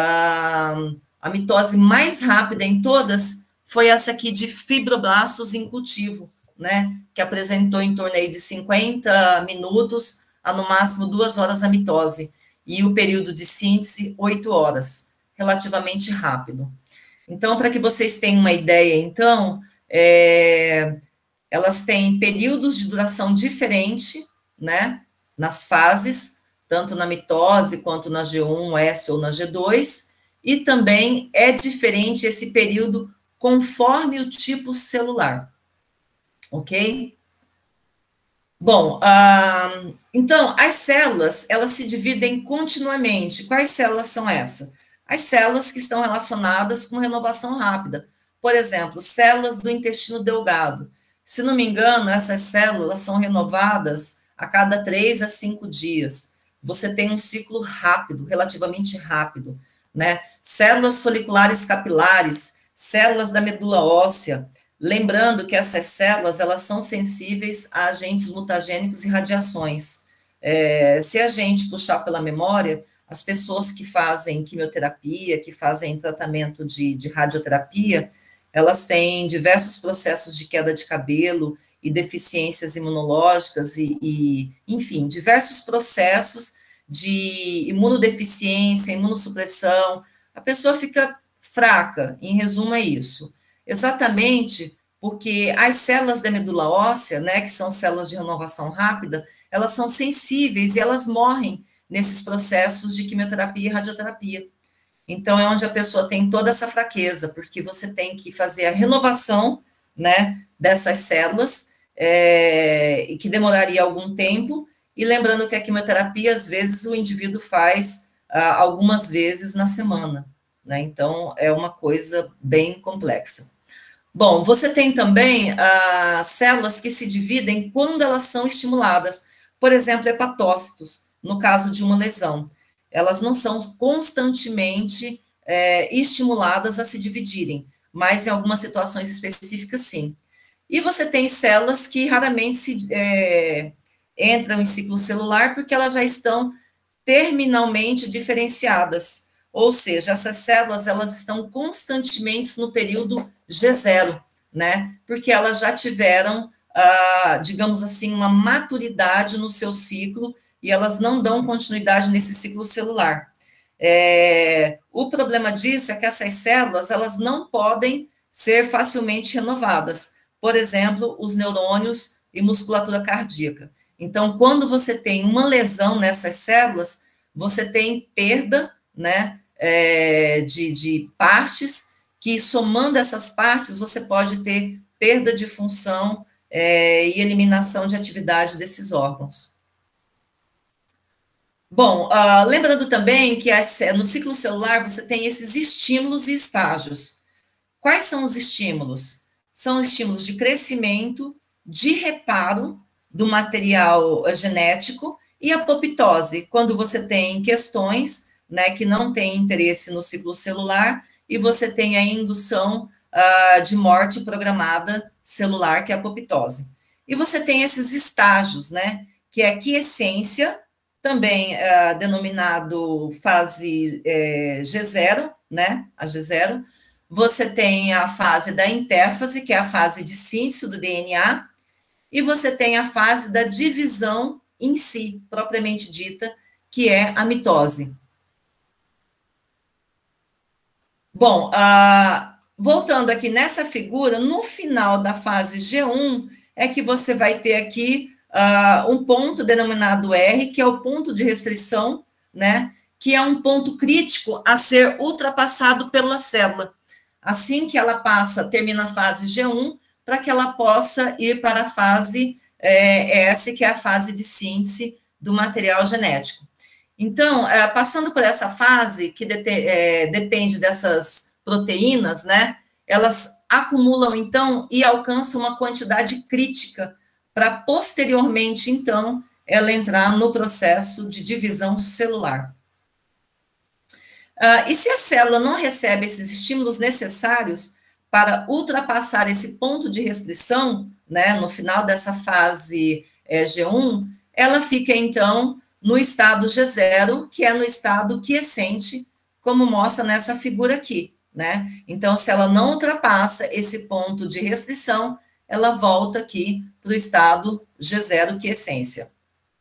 Uh, a mitose mais rápida em todas foi essa aqui de fibroblastos em cultivo, né? Que apresentou em torno aí de cinquenta minutos a, no máximo, duas horas a mitose. E o período de síntese, oito horas. Relativamente rápido. Então, para que vocês tenham uma ideia, então, é... elas têm períodos de duração diferente, né, nas fases, tanto na mitose quanto na G um, S ou na G dois, e também é diferente esse período conforme o tipo celular, ok? Bom, ah, então, as células, elas se dividem continuamente. Quais células são essas? As células que estão relacionadas com renovação rápida. Por exemplo, células do intestino delgado. Se não me engano, essas células são renovadas a cada três a cinco dias. Você tem um ciclo rápido, relativamente rápido, né? Células foliculares capilares, células da medula óssea, lembrando que essas células, elas são sensíveis a agentes mutagênicos e radiações. É, se a gente puxar pela memória, as pessoas que fazem quimioterapia, que fazem tratamento de, de radioterapia, elas têm diversos processos de queda de cabelo e deficiências imunológicas e, e enfim, diversos processos de imunodeficiência, imunossupressão. A pessoa fica fraca, em resumo é isso. Exatamente porque as células da medula óssea, né, que são células de renovação rápida, elas são sensíveis e elas morrem nesses processos de quimioterapia e radioterapia. Então, é onde a pessoa tem toda essa fraqueza, porque você tem que fazer a renovação, né, dessas células, é, e que demoraria algum tempo, e lembrando que a quimioterapia, às vezes, o indivíduo faz ah, algumas vezes na semana, né, então, é uma coisa bem complexa. Bom, você tem também ah, células que se dividem quando elas são estimuladas, por exemplo, hepatócitos, no caso de uma lesão. Elas não são constantemente é, estimuladas a se dividirem, mas em algumas situações específicas, sim. E você tem células que raramente se, é, entram em ciclo celular porque elas já estão terminalmente diferenciadas, ou seja, essas células elas estão constantemente no período G zero, né? Porque elas já tiveram, ah, digamos assim, uma maturidade no seu ciclo e elas não dão continuidade nesse ciclo celular. É, o problema disso é que essas células, elas não podem ser facilmente renovadas. Por exemplo, os neurônios e musculatura cardíaca. Então, quando você tem uma lesão nessas células, você tem perda, né, é, de, de partes, que somando essas partes, você pode ter perda de função é, e eliminação de atividade desses órgãos. Bom, uh, lembrando também que as, no ciclo celular você tem esses estímulos e estágios. Quais são os estímulos? São estímulos de crescimento, de reparo do material genético e apoptose, quando você tem questões, né, que não têm interesse no ciclo celular e você tem a indução uh, de morte programada celular, que é a apoptose. E você tem esses estágios, né, que é a quiescência, também é, denominado fase é, G zero, né, a G zero. Você tem a fase da intérfase, que é a fase de síntese do D N A, e você tem a fase da divisão em si, propriamente dita, que é a mitose. Bom, ah, voltando aqui nessa figura, no final da fase G um, é que você vai ter aqui Uh, um ponto denominado R, que é o ponto de restrição, né, que é um ponto crítico a ser ultrapassado pela célula. Assim que ela passa, termina a fase G um, para que ela possa ir para a fase é, S, que é a fase de síntese do material genético. Então, é, passando por essa fase, que de, é, depende dessas proteínas, né, elas acumulam, então, e alcançam uma quantidade crítica para posteriormente, então, ela entrar no processo de divisão celular. Uh, e se a célula não recebe esses estímulos necessários para ultrapassar esse ponto de restrição, né, no final dessa fase é, G um, ela fica, então, no estado G zero, que é no estado quiescente, como mostra nessa figura aqui, né? Então, se ela não ultrapassa esse ponto de restrição, ela volta aqui para o estado G zero, quiescência.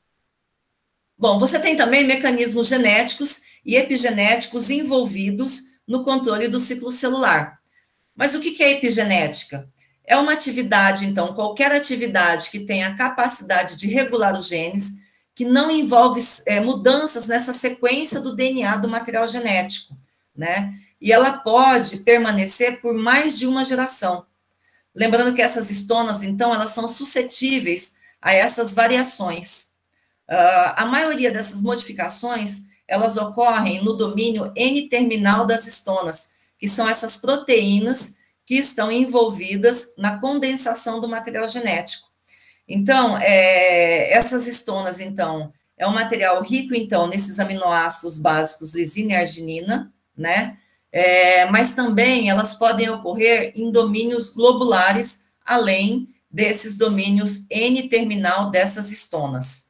Bom, você tem também mecanismos genéticos e epigenéticos envolvidos no controle do ciclo celular. Mas o que é epigenética? É uma atividade, então, qualquer atividade que tenha a capacidade de regular os genes, que não envolve é, mudanças nessa sequência do D N A do material genético, né? E ela pode permanecer por mais de uma geração. Lembrando que essas histonas, então, elas são suscetíveis a essas variações. Uh, a maioria dessas modificações, elas ocorrem no domínio N-terminal das histonas, que são essas proteínas que estão envolvidas na condensação do material genético. Então, é, essas histonas, então, é um material rico, então, nesses aminoácidos básicos lisina e arginina, né? é, mas também elas podem ocorrer em domínios globulares, além desses domínios N-terminal dessas histonas.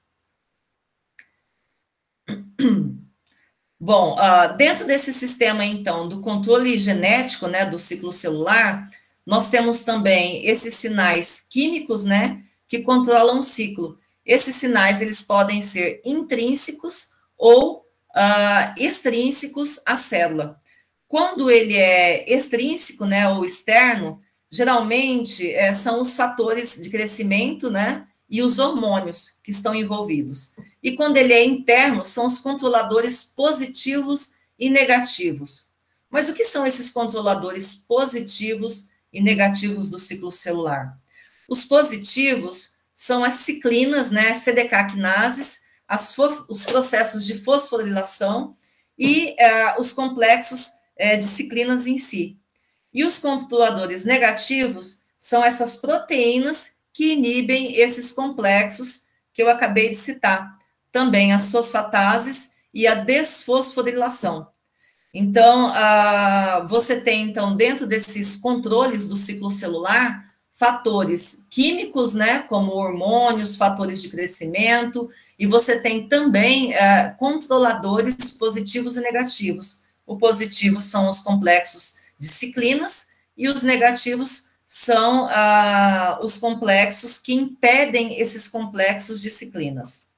Bom, uh, dentro desse sistema, então, do controle genético, né, do ciclo celular, nós temos também esses sinais químicos, né, que controlam o ciclo. Esses sinais, eles podem ser intrínsecos ou uh, extrínsecos à célula. Quando ele é extrínseco, né, ou externo, geralmente é, são os fatores de crescimento, né, e os hormônios que estão envolvidos. E quando ele é interno, são os controladores positivos e negativos. Mas o que são esses controladores positivos e negativos do ciclo celular? Os positivos são as ciclinas, né, C D K quinases, as os processos de fosforilação e uh, os complexos uh, de ciclinas em si. E os controladores negativos são essas proteínas que inibem esses complexos que eu acabei de citar. Também as fosfatases e a desfosforilação. Então, uh, você tem, então, dentro desses controles do ciclo celular, fatores químicos, né, como hormônios, fatores de crescimento, e você tem também uh, controladores positivos e negativos. O positivo são os complexos de ciclinas, e os negativos são uh, os complexos que impedem esses complexos de ciclinas.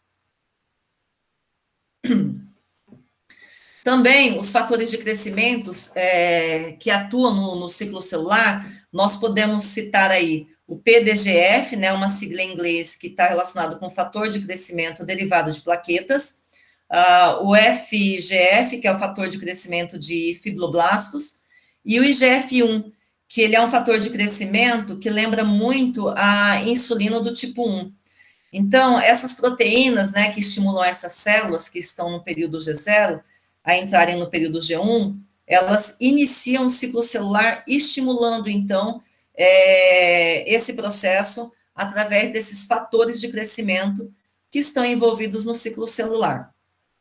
Também os fatores de crescimento é, que atuam no, no ciclo celular, nós podemos citar aí o P D G F, né, uma sigla em inglês que está relacionado com fator de crescimento derivado de plaquetas, uh, o F G F, que é o fator de crescimento de fibroblastos, e o I G F um, que ele é um fator de crescimento que lembra muito a insulina do tipo um. Então, essas proteínas, né, que estimulam essas células que estão no período G zero, a entrarem no período G um, elas iniciam o ciclo celular estimulando, então, é, esse processo através desses fatores de crescimento que estão envolvidos no ciclo celular.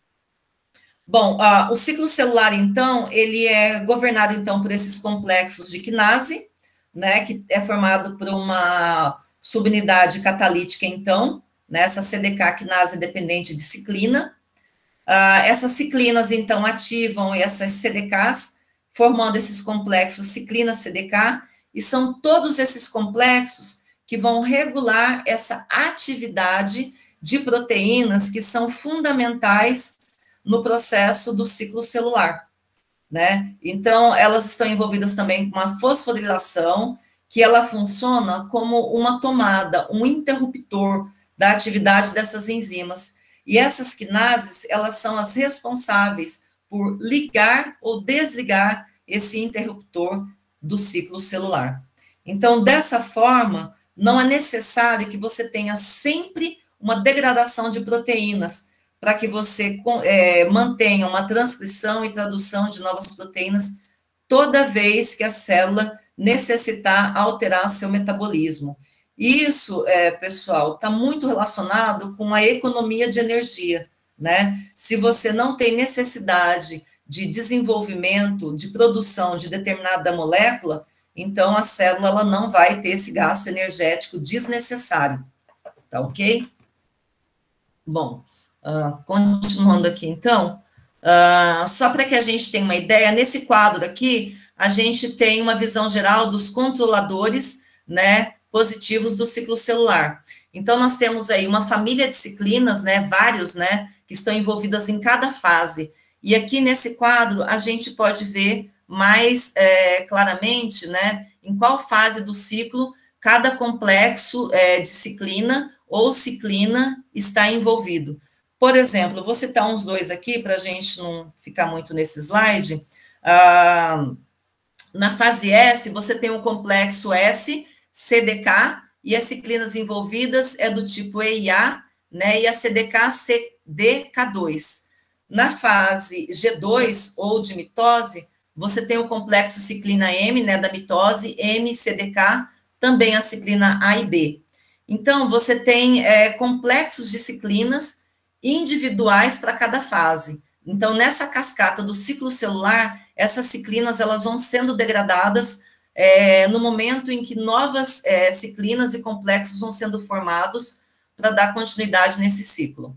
Bom, uh, o ciclo celular, então, ele é governado, então, por esses complexos de quinase, né, que é formado por uma subunidade catalítica, então, né, essa C D K quinase dependente de ciclina. Uh, essas ciclinas, então, ativam essas C D Ks, formando esses complexos ciclina-C D K, e são todos esses complexos que vão regular essa atividade de proteínas que são fundamentais no processo do ciclo celular, né? Então, elas estão envolvidas também com a fosforilação, que ela funciona como uma tomada, um interruptor da atividade dessas enzimas. E essas quinases, elas são as responsáveis por ligar ou desligar esse interruptor do ciclo celular. Então, dessa forma, não é necessário que você tenha sempre uma degradação de proteínas, para que você é, mantenha uma transcrição e tradução de novas proteínas toda vez que a célula necessitar alterar seu metabolismo. Isso, é, pessoal, está muito relacionado com a economia de energia, né? Se você não tem necessidade de desenvolvimento, de produção de determinada molécula, então a célula ela não vai ter esse gasto energético desnecessário, tá ok? Bom, Uh, continuando aqui, então, uh, só para que a gente tenha uma ideia, nesse quadro aqui, a gente tem uma visão geral dos controladores, né, positivos do ciclo celular. Então, nós temos aí uma família de ciclinas, né, vários, né, que estão envolvidas em cada fase. E aqui nesse quadro, a gente pode ver mais é, claramente, né, em qual fase do ciclo cada complexo é, de ciclina ou ciclina está envolvido. Por exemplo, vou citar uns dois aqui, para a gente não ficar muito nesse slide. Ah, na fase S, você tem o complexo S, C D K, e as ciclinas envolvidas é do tipo E I A, né, e a C D K, C D K dois. Na fase G dois, ou de mitose, você tem o complexo ciclina M, né, da mitose, M, C D K, também a ciclina A e B. Então, você tem é, complexos de ciclinas individuais para cada fase, Então, nessa cascata do ciclo celular, essas ciclinas, elas vão sendo degradadas é, no momento em que novas é, ciclinas e complexos vão sendo formados para dar continuidade nesse ciclo.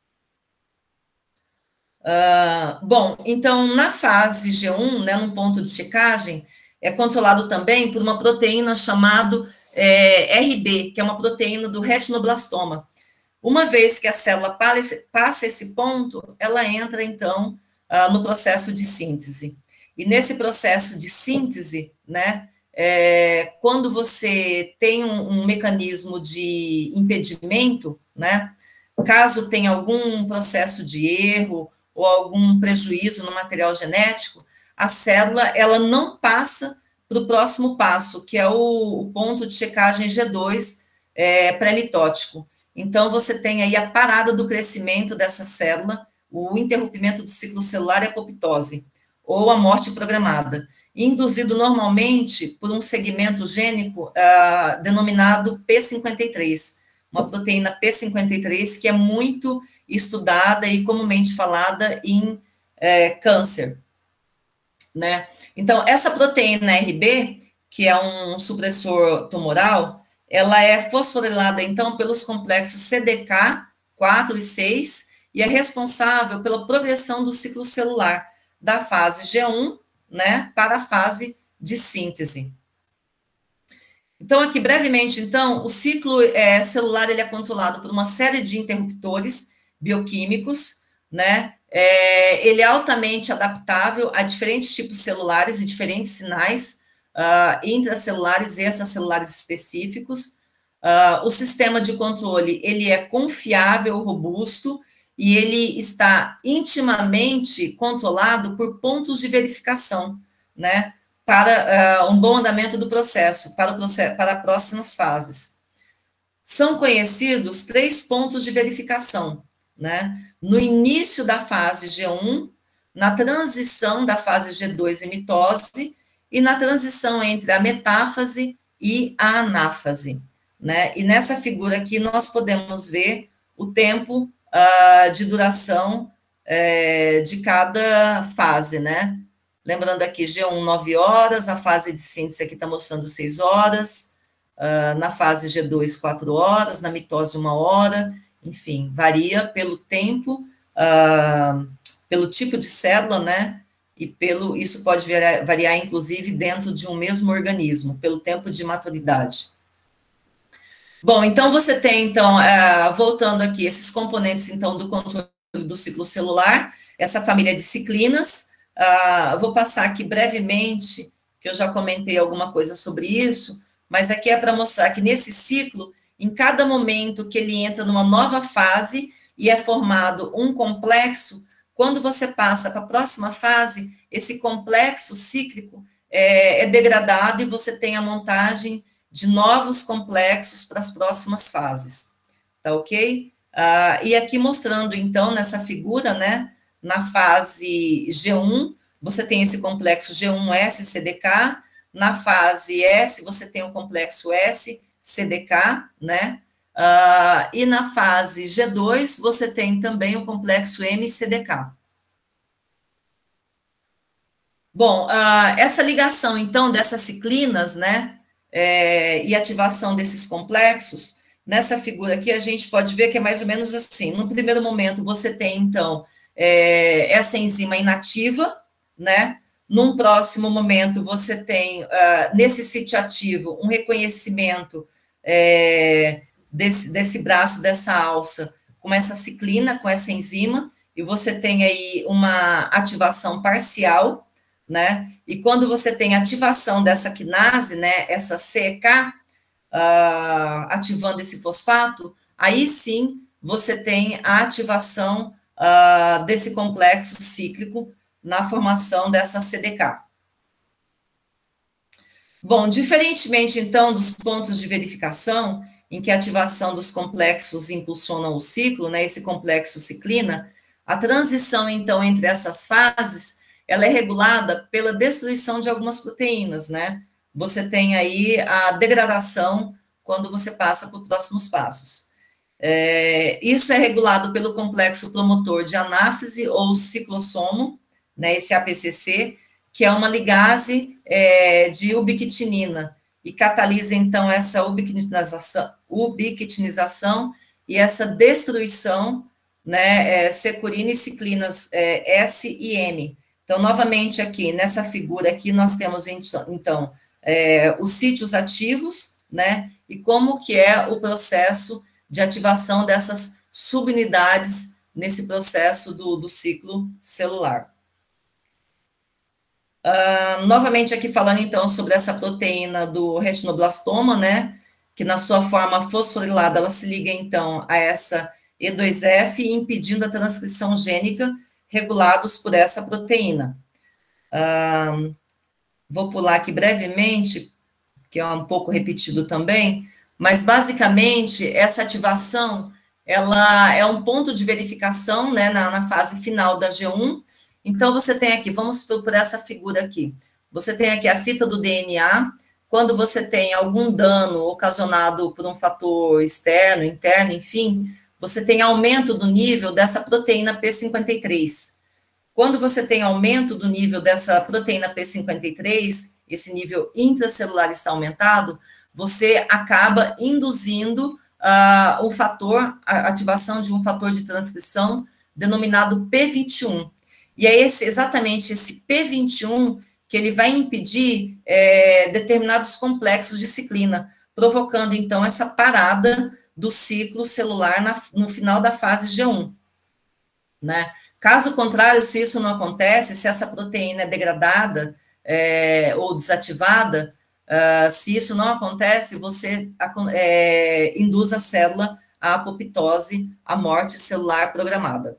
Uh, bom, então, na fase G um, né, no ponto de checagem, é controlado também por uma proteína chamada é, R B, que é uma proteína do retinoblastoma. Uma vez que a célula passa esse ponto, ela entra, então, uh, no processo de síntese. E nesse processo de síntese, né, é, quando você tem um, um mecanismo de impedimento, né, caso tenha algum processo de erro ou algum prejuízo no material genético, a célula, ela não passa para o próximo passo, que é o, o ponto de checagem G dois é, pré-mitótico. Então, você tem aí a parada do crescimento dessa célula, o interrompimento do ciclo celular e a apoptose, ou a morte programada, induzido normalmente por um segmento gênico ah, denominado P cinquenta e três, uma proteína P cinquenta e três que é muito estudada e comumente falada em é, câncer, né? Então, essa proteína R B, que é um supressor tumoral, ela é fosforilada, então, pelos complexos C D K quatro e seis, e é responsável pela progressão do ciclo celular da fase G um, né, para a fase de síntese. Então, aqui, brevemente, então, o ciclo é, celular, ele é controlado por uma série de interruptores bioquímicos, né, é, ele é altamente adaptável a diferentes tipos celulares e diferentes sinais uh, intracelulares e extracelulares específicos. Uh, o sistema de controle, ele é confiável, robusto, e ele está intimamente controlado por pontos de verificação, né, para uh, um bom andamento do processo, para, o processo, para próximas fases. São conhecidos três pontos de verificação, né, no início da fase G um, na transição da fase G dois em mitose, e na transição entre a metáfase e a anáfase, né, e nessa figura aqui nós podemos ver o tempo uh, de duração uh, de cada fase, né. Lembrando aqui, G um, nove horas, a fase de síntese aqui está mostrando seis horas, uh, na fase G dois, quatro horas, na mitose, uma hora, enfim, varia pelo tempo, uh, pelo tipo de célula, né, e pelo, isso pode variar, variar, inclusive, dentro de um mesmo organismo, pelo tempo de maturidade. Bom, então, você tem, então, uh, voltando aqui, esses componentes, então, do controle do ciclo celular, essa família de ciclinas. Uh, vou passar aqui brevemente, que eu já comentei alguma coisa sobre isso, mas aqui é para mostrar que nesse ciclo, em cada momento que ele entra numa nova fase e é formado um complexo, quando você passa para a próxima fase, esse complexo cíclico é, é degradado e você tem a montagem de novos complexos para as próximas fases, tá ok? Uh, e aqui mostrando, então, nessa figura, né, na fase G um, você tem esse complexo G um S C D K, na fase S, você tem o complexo S C D K, né? Uh, e na fase G dois, você tem também o complexo M C D K. Bom, uh, essa ligação, então, dessas ciclinas, né, é, e ativação desses complexos, nessa figura aqui a gente pode ver que é mais ou menos assim. No primeiro momento, você tem, então, É, essa enzima inativa, né? Num próximo momento, você tem, uh, nesse sítio ativo, um reconhecimento é, desse, desse braço, dessa alça, com essa ciclina, com essa enzima, e você tem aí uma ativação parcial, né? E quando você tem ativação dessa quinase, né, essa C E K, uh, ativando esse fosfato, aí sim você tem a ativação Uh, desse complexo cíclico na formação dessa C D K. Bom, diferentemente, então, dos pontos de verificação, em que a ativação dos complexos impulsionam o ciclo, né, esse complexo ciclina, a transição, então, entre essas fases, ela é regulada pela destruição de algumas proteínas, né? Você tem aí a degradação quando você passa para os próximos passos. É, isso é regulado pelo complexo promotor de anáfise ou ciclossomo, né, esse A P C C, que é uma ligase é, de ubiquitinina, e catalisa, então, essa ubiquitinização, ubiquitinização e essa destruição, né, é, securina e ciclinas é, S e M. Então, novamente, aqui, nessa figura aqui, nós temos, então, é, os sítios ativos, né, e como que é o processo de ativação dessas subunidades nesse processo do, do ciclo celular. Uh, novamente aqui falando, então, sobre essa proteína do retinoblastoma, né, que na sua forma fosforilada, ela se liga, então, a essa E dois F, impedindo a transcrição gênica regulados por essa proteína. Uh, vou pular aqui brevemente, que é um pouco repetido também, mas, basicamente, essa ativação, ela é um ponto de verificação, né, na, na fase final da G um. Então, você tem aqui, vamos por, por essa figura aqui, você tem aqui a fita do D N A, quando você tem algum dano ocasionado por um fator externo, interno, enfim, você tem aumento do nível dessa proteína P cinquenta e três. Quando você tem aumento do nível dessa proteína P cinquenta e três, esse nível intracelular está aumentado, você acaba induzindo uh, um fator, a ativação de um fator de transcrição denominado P vinte e um. E é esse, exatamente esse P vinte e um que ele vai impedir é, determinados complexos de ciclina, provocando, então, essa parada do ciclo celular na, no final da fase G um, né? Caso contrário, se isso não acontece, se essa proteína é degradada é, ou desativada, uh, se isso não acontece, você é, induz a célula à apoptose, à morte celular programada.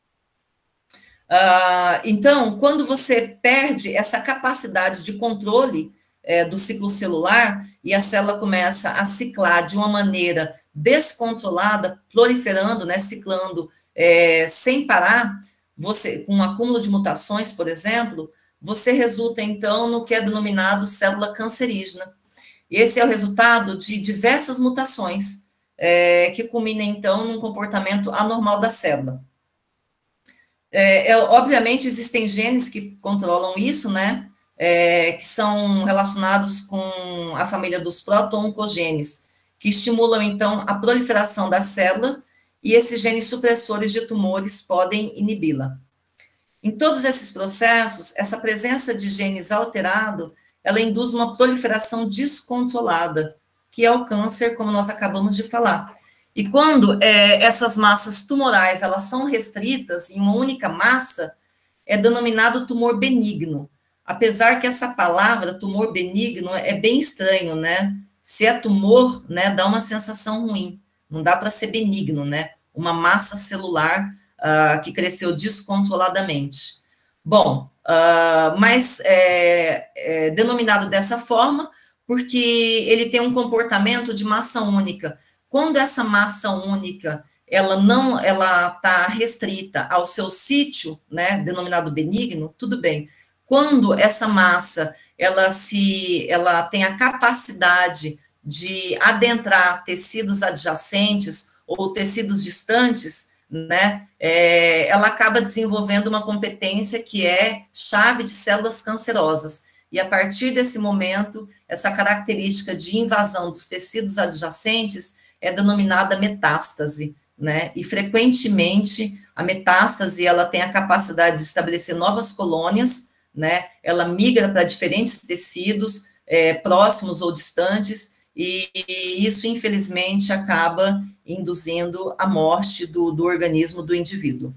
Uh, então, quando você perde essa capacidade de controle é, do ciclo celular e a célula começa a ciclar de uma maneira descontrolada, proliferando, né, ciclando é, sem parar, você, com um acúmulo de mutações, por exemplo, você resulta, então, no que é denominado célula cancerígena. E esse é o resultado de diversas mutações, é, que culminam, então, num comportamento anormal da célula. É, é, obviamente, existem genes que controlam isso, né, é, que são relacionados com a família dos proto-oncogenes, que estimulam, então, a proliferação da célula, e esses genes supressores de tumores podem inibi-la. Em todos esses processos, essa presença de genes alterado, ela induz uma proliferação descontrolada, que é o câncer, como nós acabamos de falar. E quando é, essas massas tumorais, elas são restritas em uma única massa, é denominado tumor benigno. Apesar que essa palavra, tumor benigno, é bem estranho, né? Se é tumor, né, dá uma sensação ruim. Não dá para ser benigno, né? Uma massa celular uh, que cresceu descontroladamente. Bom, uh, mas é, é denominado dessa forma porque ele tem um comportamento de massa única. Quando essa massa única, ela não, ela está restrita ao seu sítio, né, denominado benigno, tudo bem. Quando essa massa, ela se, ela tem a capacidade de adentrar tecidos adjacentes ou tecidos distantes, né, é, ela acaba desenvolvendo uma competência que é chave de células cancerosas. E a partir desse momento, essa característica de invasão dos tecidos adjacentes é denominada metástase, né, e frequentemente a metástase, ela tem a capacidade de estabelecer novas colônias, né, ela migra para diferentes tecidos, é, próximos ou distantes, e isso, infelizmente, acaba induzindo a morte do, do organismo do indivíduo.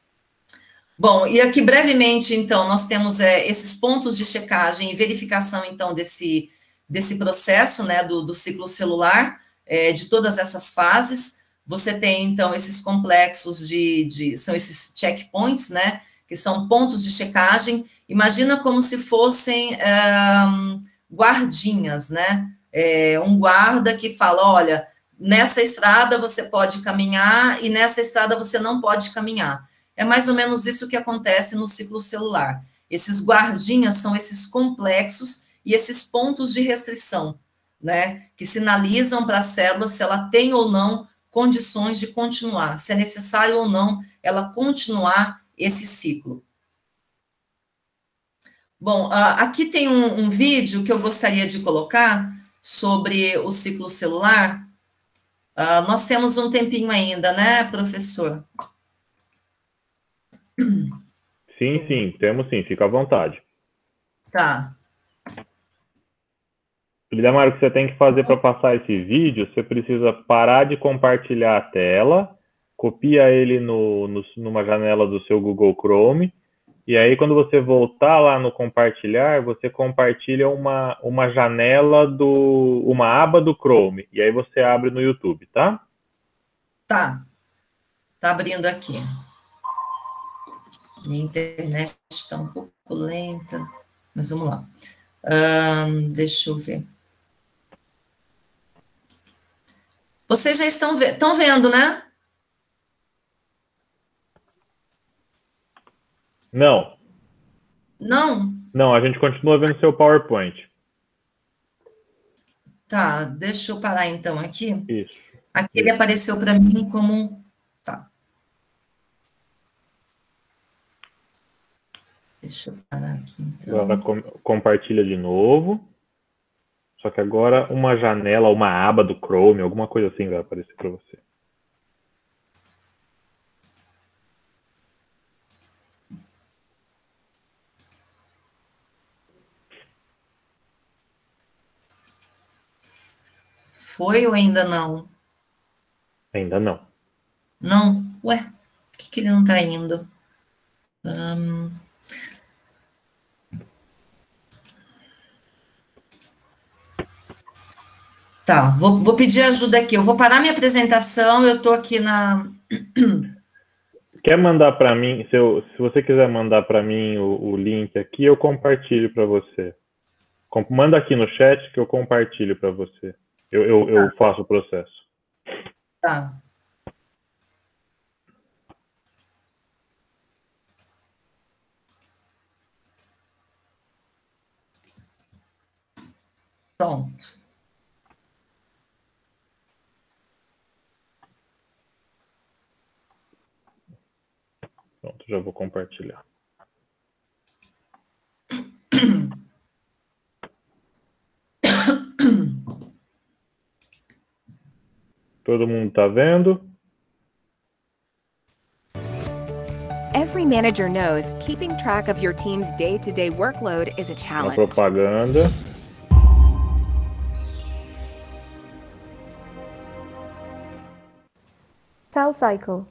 Bom, e aqui brevemente, então, nós temos é, esses pontos de checagem e verificação, então, desse, desse processo, né, do, do ciclo celular, é, de todas essas fases. Você tem, então, esses complexos de, de, são esses checkpoints, né, que são pontos de checagem. Imagina como se fossem um, guardinhas, né, é, um guarda que fala, olha, nessa estrada você pode caminhar e nessa estrada você não pode caminhar. É mais ou menos isso que acontece no ciclo celular. Esses guardinhas são esses complexos e esses pontos de restrição, né, que sinalizam para a célula se ela tem ou não condições de continuar, se é necessário ou não ela continuar esse ciclo. Bom, aqui tem um, um vídeo que eu gostaria de colocar sobre o ciclo celular. Uh, nós temos um tempinho ainda, né, professor? Sim, sim, temos sim, fica à vontade. Tá. Lidamar, o que você tem que fazer para passar esse vídeo, você precisa parar de compartilhar a tela, copia ele no, no, numa janela do seu Google Chrome, e aí quando você voltar lá no compartilhar, você compartilha uma, uma janela, do, uma aba do Chrome, e aí você abre no YouTube, tá? Tá. Tá abrindo aqui. Minha internet está um pouco lenta, mas vamos lá. Um, deixa eu ver. Vocês já estão, ve estão vendo, né? Não. Não? Não, a gente continua vendo seu PowerPoint. Tá, deixa eu parar então aqui. Isso. Aqui ele apareceu para mim como... Tá. Deixa eu parar aqui então. Agora com compartilha de novo. Só que agora uma janela, uma aba do Chrome, alguma coisa assim vai aparecer para você. Foi ou ainda não? Ainda não. Não? Ué, por que, que ele não está indo? Um... Tá, vou, vou pedir ajuda aqui. Eu vou parar minha apresentação, eu estou aqui na... Quer mandar para mim, se, eu, se você quiser mandar para mim o, o link aqui, eu compartilho para você. Com, manda aqui no chat que eu compartilho para você. Eu, eu, eu faço o processo. Tá. Pronto. Pronto, já vou compartilhar. Todo mundo tá vendo? Every manager knows keeping track of your team's day-to-day workload is a Uma challenge. propaganda. Cell cycle.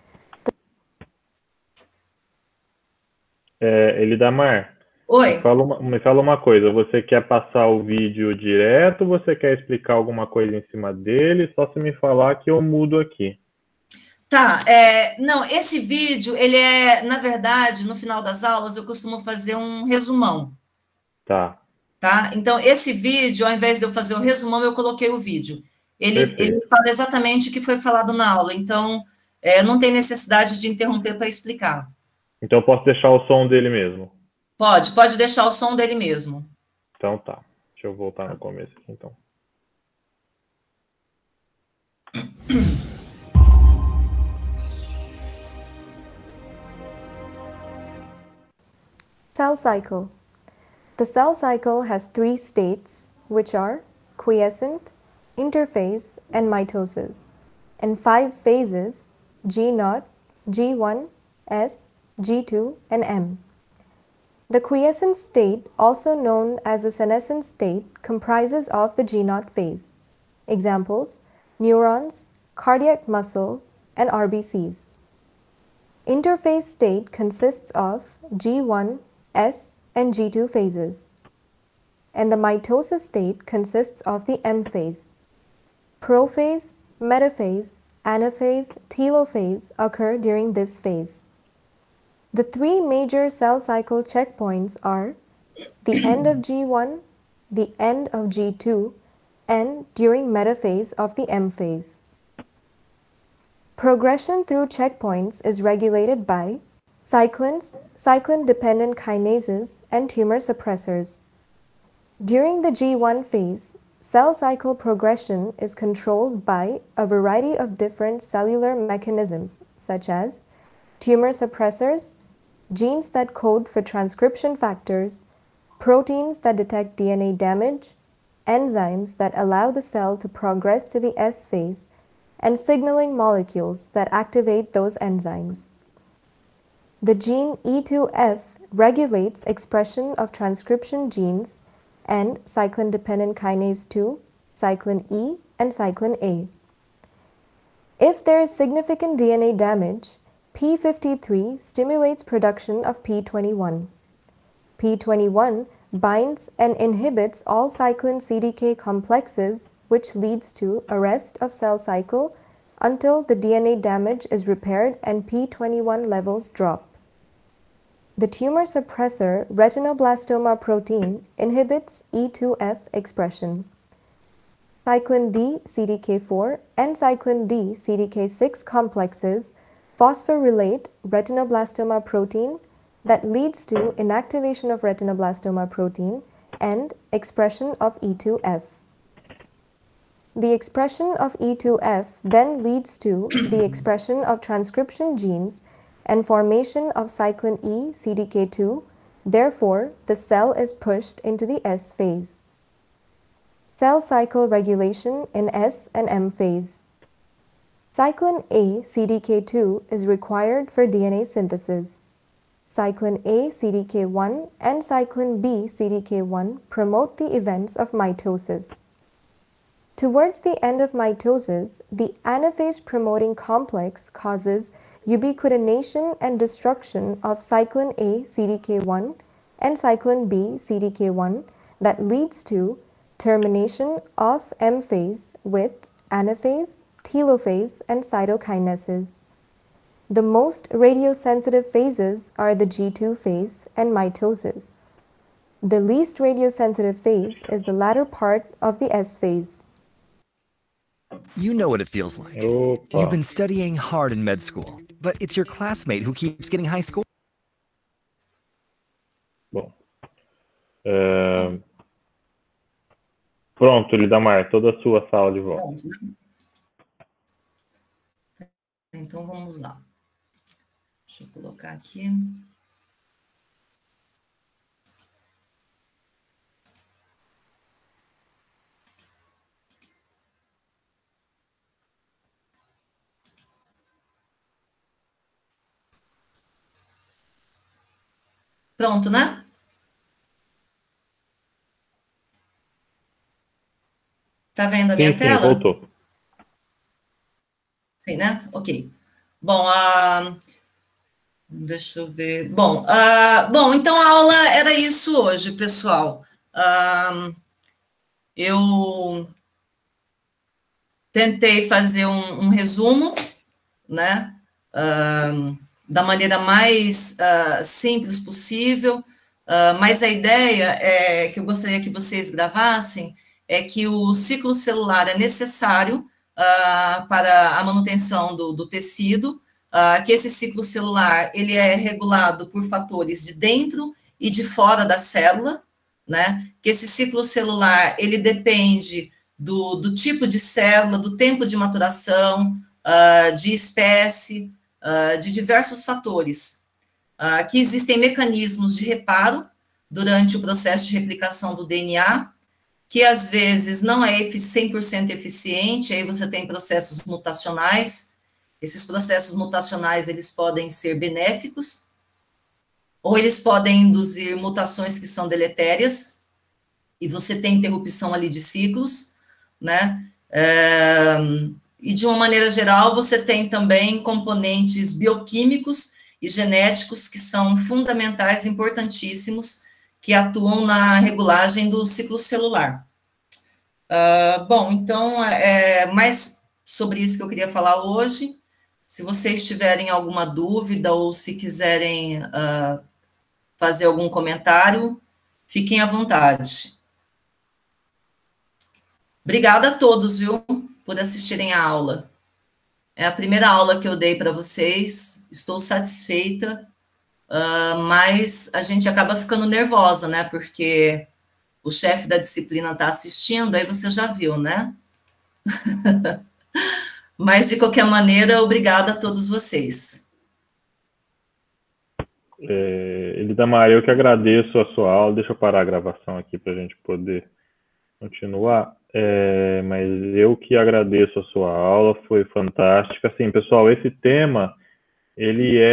É, Elidamar, Oi. me fala, uma, me fala uma coisa. Você quer passar o vídeo direto ou você quer explicar alguma coisa em cima dele? Só se me falar que eu mudo aqui. Tá, é, não, esse vídeo, ele é, na verdade, no final das aulas, eu costumo fazer um resumão. Tá. Tá? Então, esse vídeo, ao invés de eu fazer o resumão, eu coloquei o vídeo. Ele, ele fala exatamente o que foi falado na aula, então, é, não tem necessidade de interromper para explicar. Então, eu posso deixar o som dele mesmo? Pode, pode deixar o som dele mesmo. Então, tá. Deixa eu voltar no começo aqui, então. Cell cycle. The cell cycle has three states, which are quiescent, interphase, and mitosis, and five phases, G zero, G one, S, G two, and M. The quiescent state, also known as the senescent state, comprises of the G zero phase. Examples: neurons, cardiac muscle, and R B Cs. Interphase state consists of G one, S, and G two phases. And the mitosis state consists of the M phase. Prophase, metaphase, anaphase, telophase occur during this phase. The three major cell cycle checkpoints are the end of G one, the end of G two, and during metaphase of the M phase. Progression through checkpoints is regulated by cyclins, cyclin-dependent kinases, and tumor suppressors. During the G one phase, cell cycle progression is controlled by a variety of different cellular mechanisms, such as tumor suppressors, genes that code for transcription factors, proteins that detect D N A damage, enzymes that allow the cell to progress to the S phase, and signaling molecules that activate those enzymes. The gene E two F regulates expression of transcription genes and cyclin-dependent kinase two, cyclin E, and cyclin A. If there is significant D N A damage, P fifty-three stimulates production of P twenty-one. P twenty-one binds and inhibits all cyclin C D K complexes, which leads to arrest of cell cycle until the D N A damage is repaired and P twenty-one levels drop. The tumor suppressor retinoblastoma protein inhibits E two F expression. Cyclin D C D K four and cyclin D C D K six complexes phosphorylate retinoblastoma protein that leads to inactivation of retinoblastoma protein and expression of E two F. The expression of E two F then leads to the expression of transcription genes and formation of cyclin E C D K two, therefore the cell is pushed into the S phase. Cell cycle regulation in S and M phase. Cyclin A C D K two is required for D N A synthesis. Cyclin A C D K one and cyclin B C D K one promote the events of mitosis. Towards the end of mitosis, the anaphase promoting complex causes ubiquitination and destruction of cyclin A C D K one and cyclin B C D K one that leads to termination of M phase with anaphase, telophase, and cytokinesis. The most radiosensitive phases are the G two phase and mitosis. The least radiosensitive phase is the latter part of the S phase. You know what it feels like. Opa. You've been studying hard in med school, but it's your classmate who keeps getting high score. Bom. É... Pronto, Lidamar, toda a sua sala de volta. Pronto, né? Então vamos lá. Deixa eu colocar aqui. Pronto, né? Tá vendo a minha Sim, sim, tela? voltou. Sim, né? Ok. Bom, a... deixa eu ver. Bom, uh, bom, então a aula era isso hoje, pessoal. Uh, eu tentei fazer um, um resumo, né? Uh, da maneira mais uh, simples possível, uh, mas a ideia é que eu gostaria que vocês gravassem é que o ciclo celular é necessário uh, para a manutenção do, do tecido, uh, que esse ciclo celular ele é regulado por fatores de dentro e de fora da célula, né? Que esse ciclo celular ele depende do, do tipo de célula, do tempo de maturação, uh, de espécie, uh, de diversos fatores, uh, que existem mecanismos de reparo durante o processo de replicação do D N A, que às vezes não é cem por cento eficiente, aí você tem processos mutacionais, esses processos mutacionais, eles podem ser benéficos, ou eles podem induzir mutações que são deletérias, e você tem interrupção ali de ciclos, né, é, e de uma maneira geral, você tem também componentes bioquímicos e genéticos que são fundamentais, importantíssimos, que atuam na regulagem do ciclo celular. Uh, bom, então, é mais sobre isso que eu queria falar hoje. Se vocês tiverem alguma dúvida ou se quiserem uh, fazer algum comentário, fiquem à vontade. Obrigada a todos, viu, por assistirem a aula. É a primeira aula que eu dei para vocês, estou satisfeita. Uh, mas a gente acaba ficando nervosa, né, porque o chefe da disciplina está assistindo, aí você já viu, né? Mas, de qualquer maneira, obrigada a todos vocês. É, Elida Maria, eu que agradeço a sua aula. Deixa eu parar a gravação aqui para a gente poder continuar. É, mas eu que agradeço a sua aula, foi fantástica. Assim, pessoal, esse tema, ele é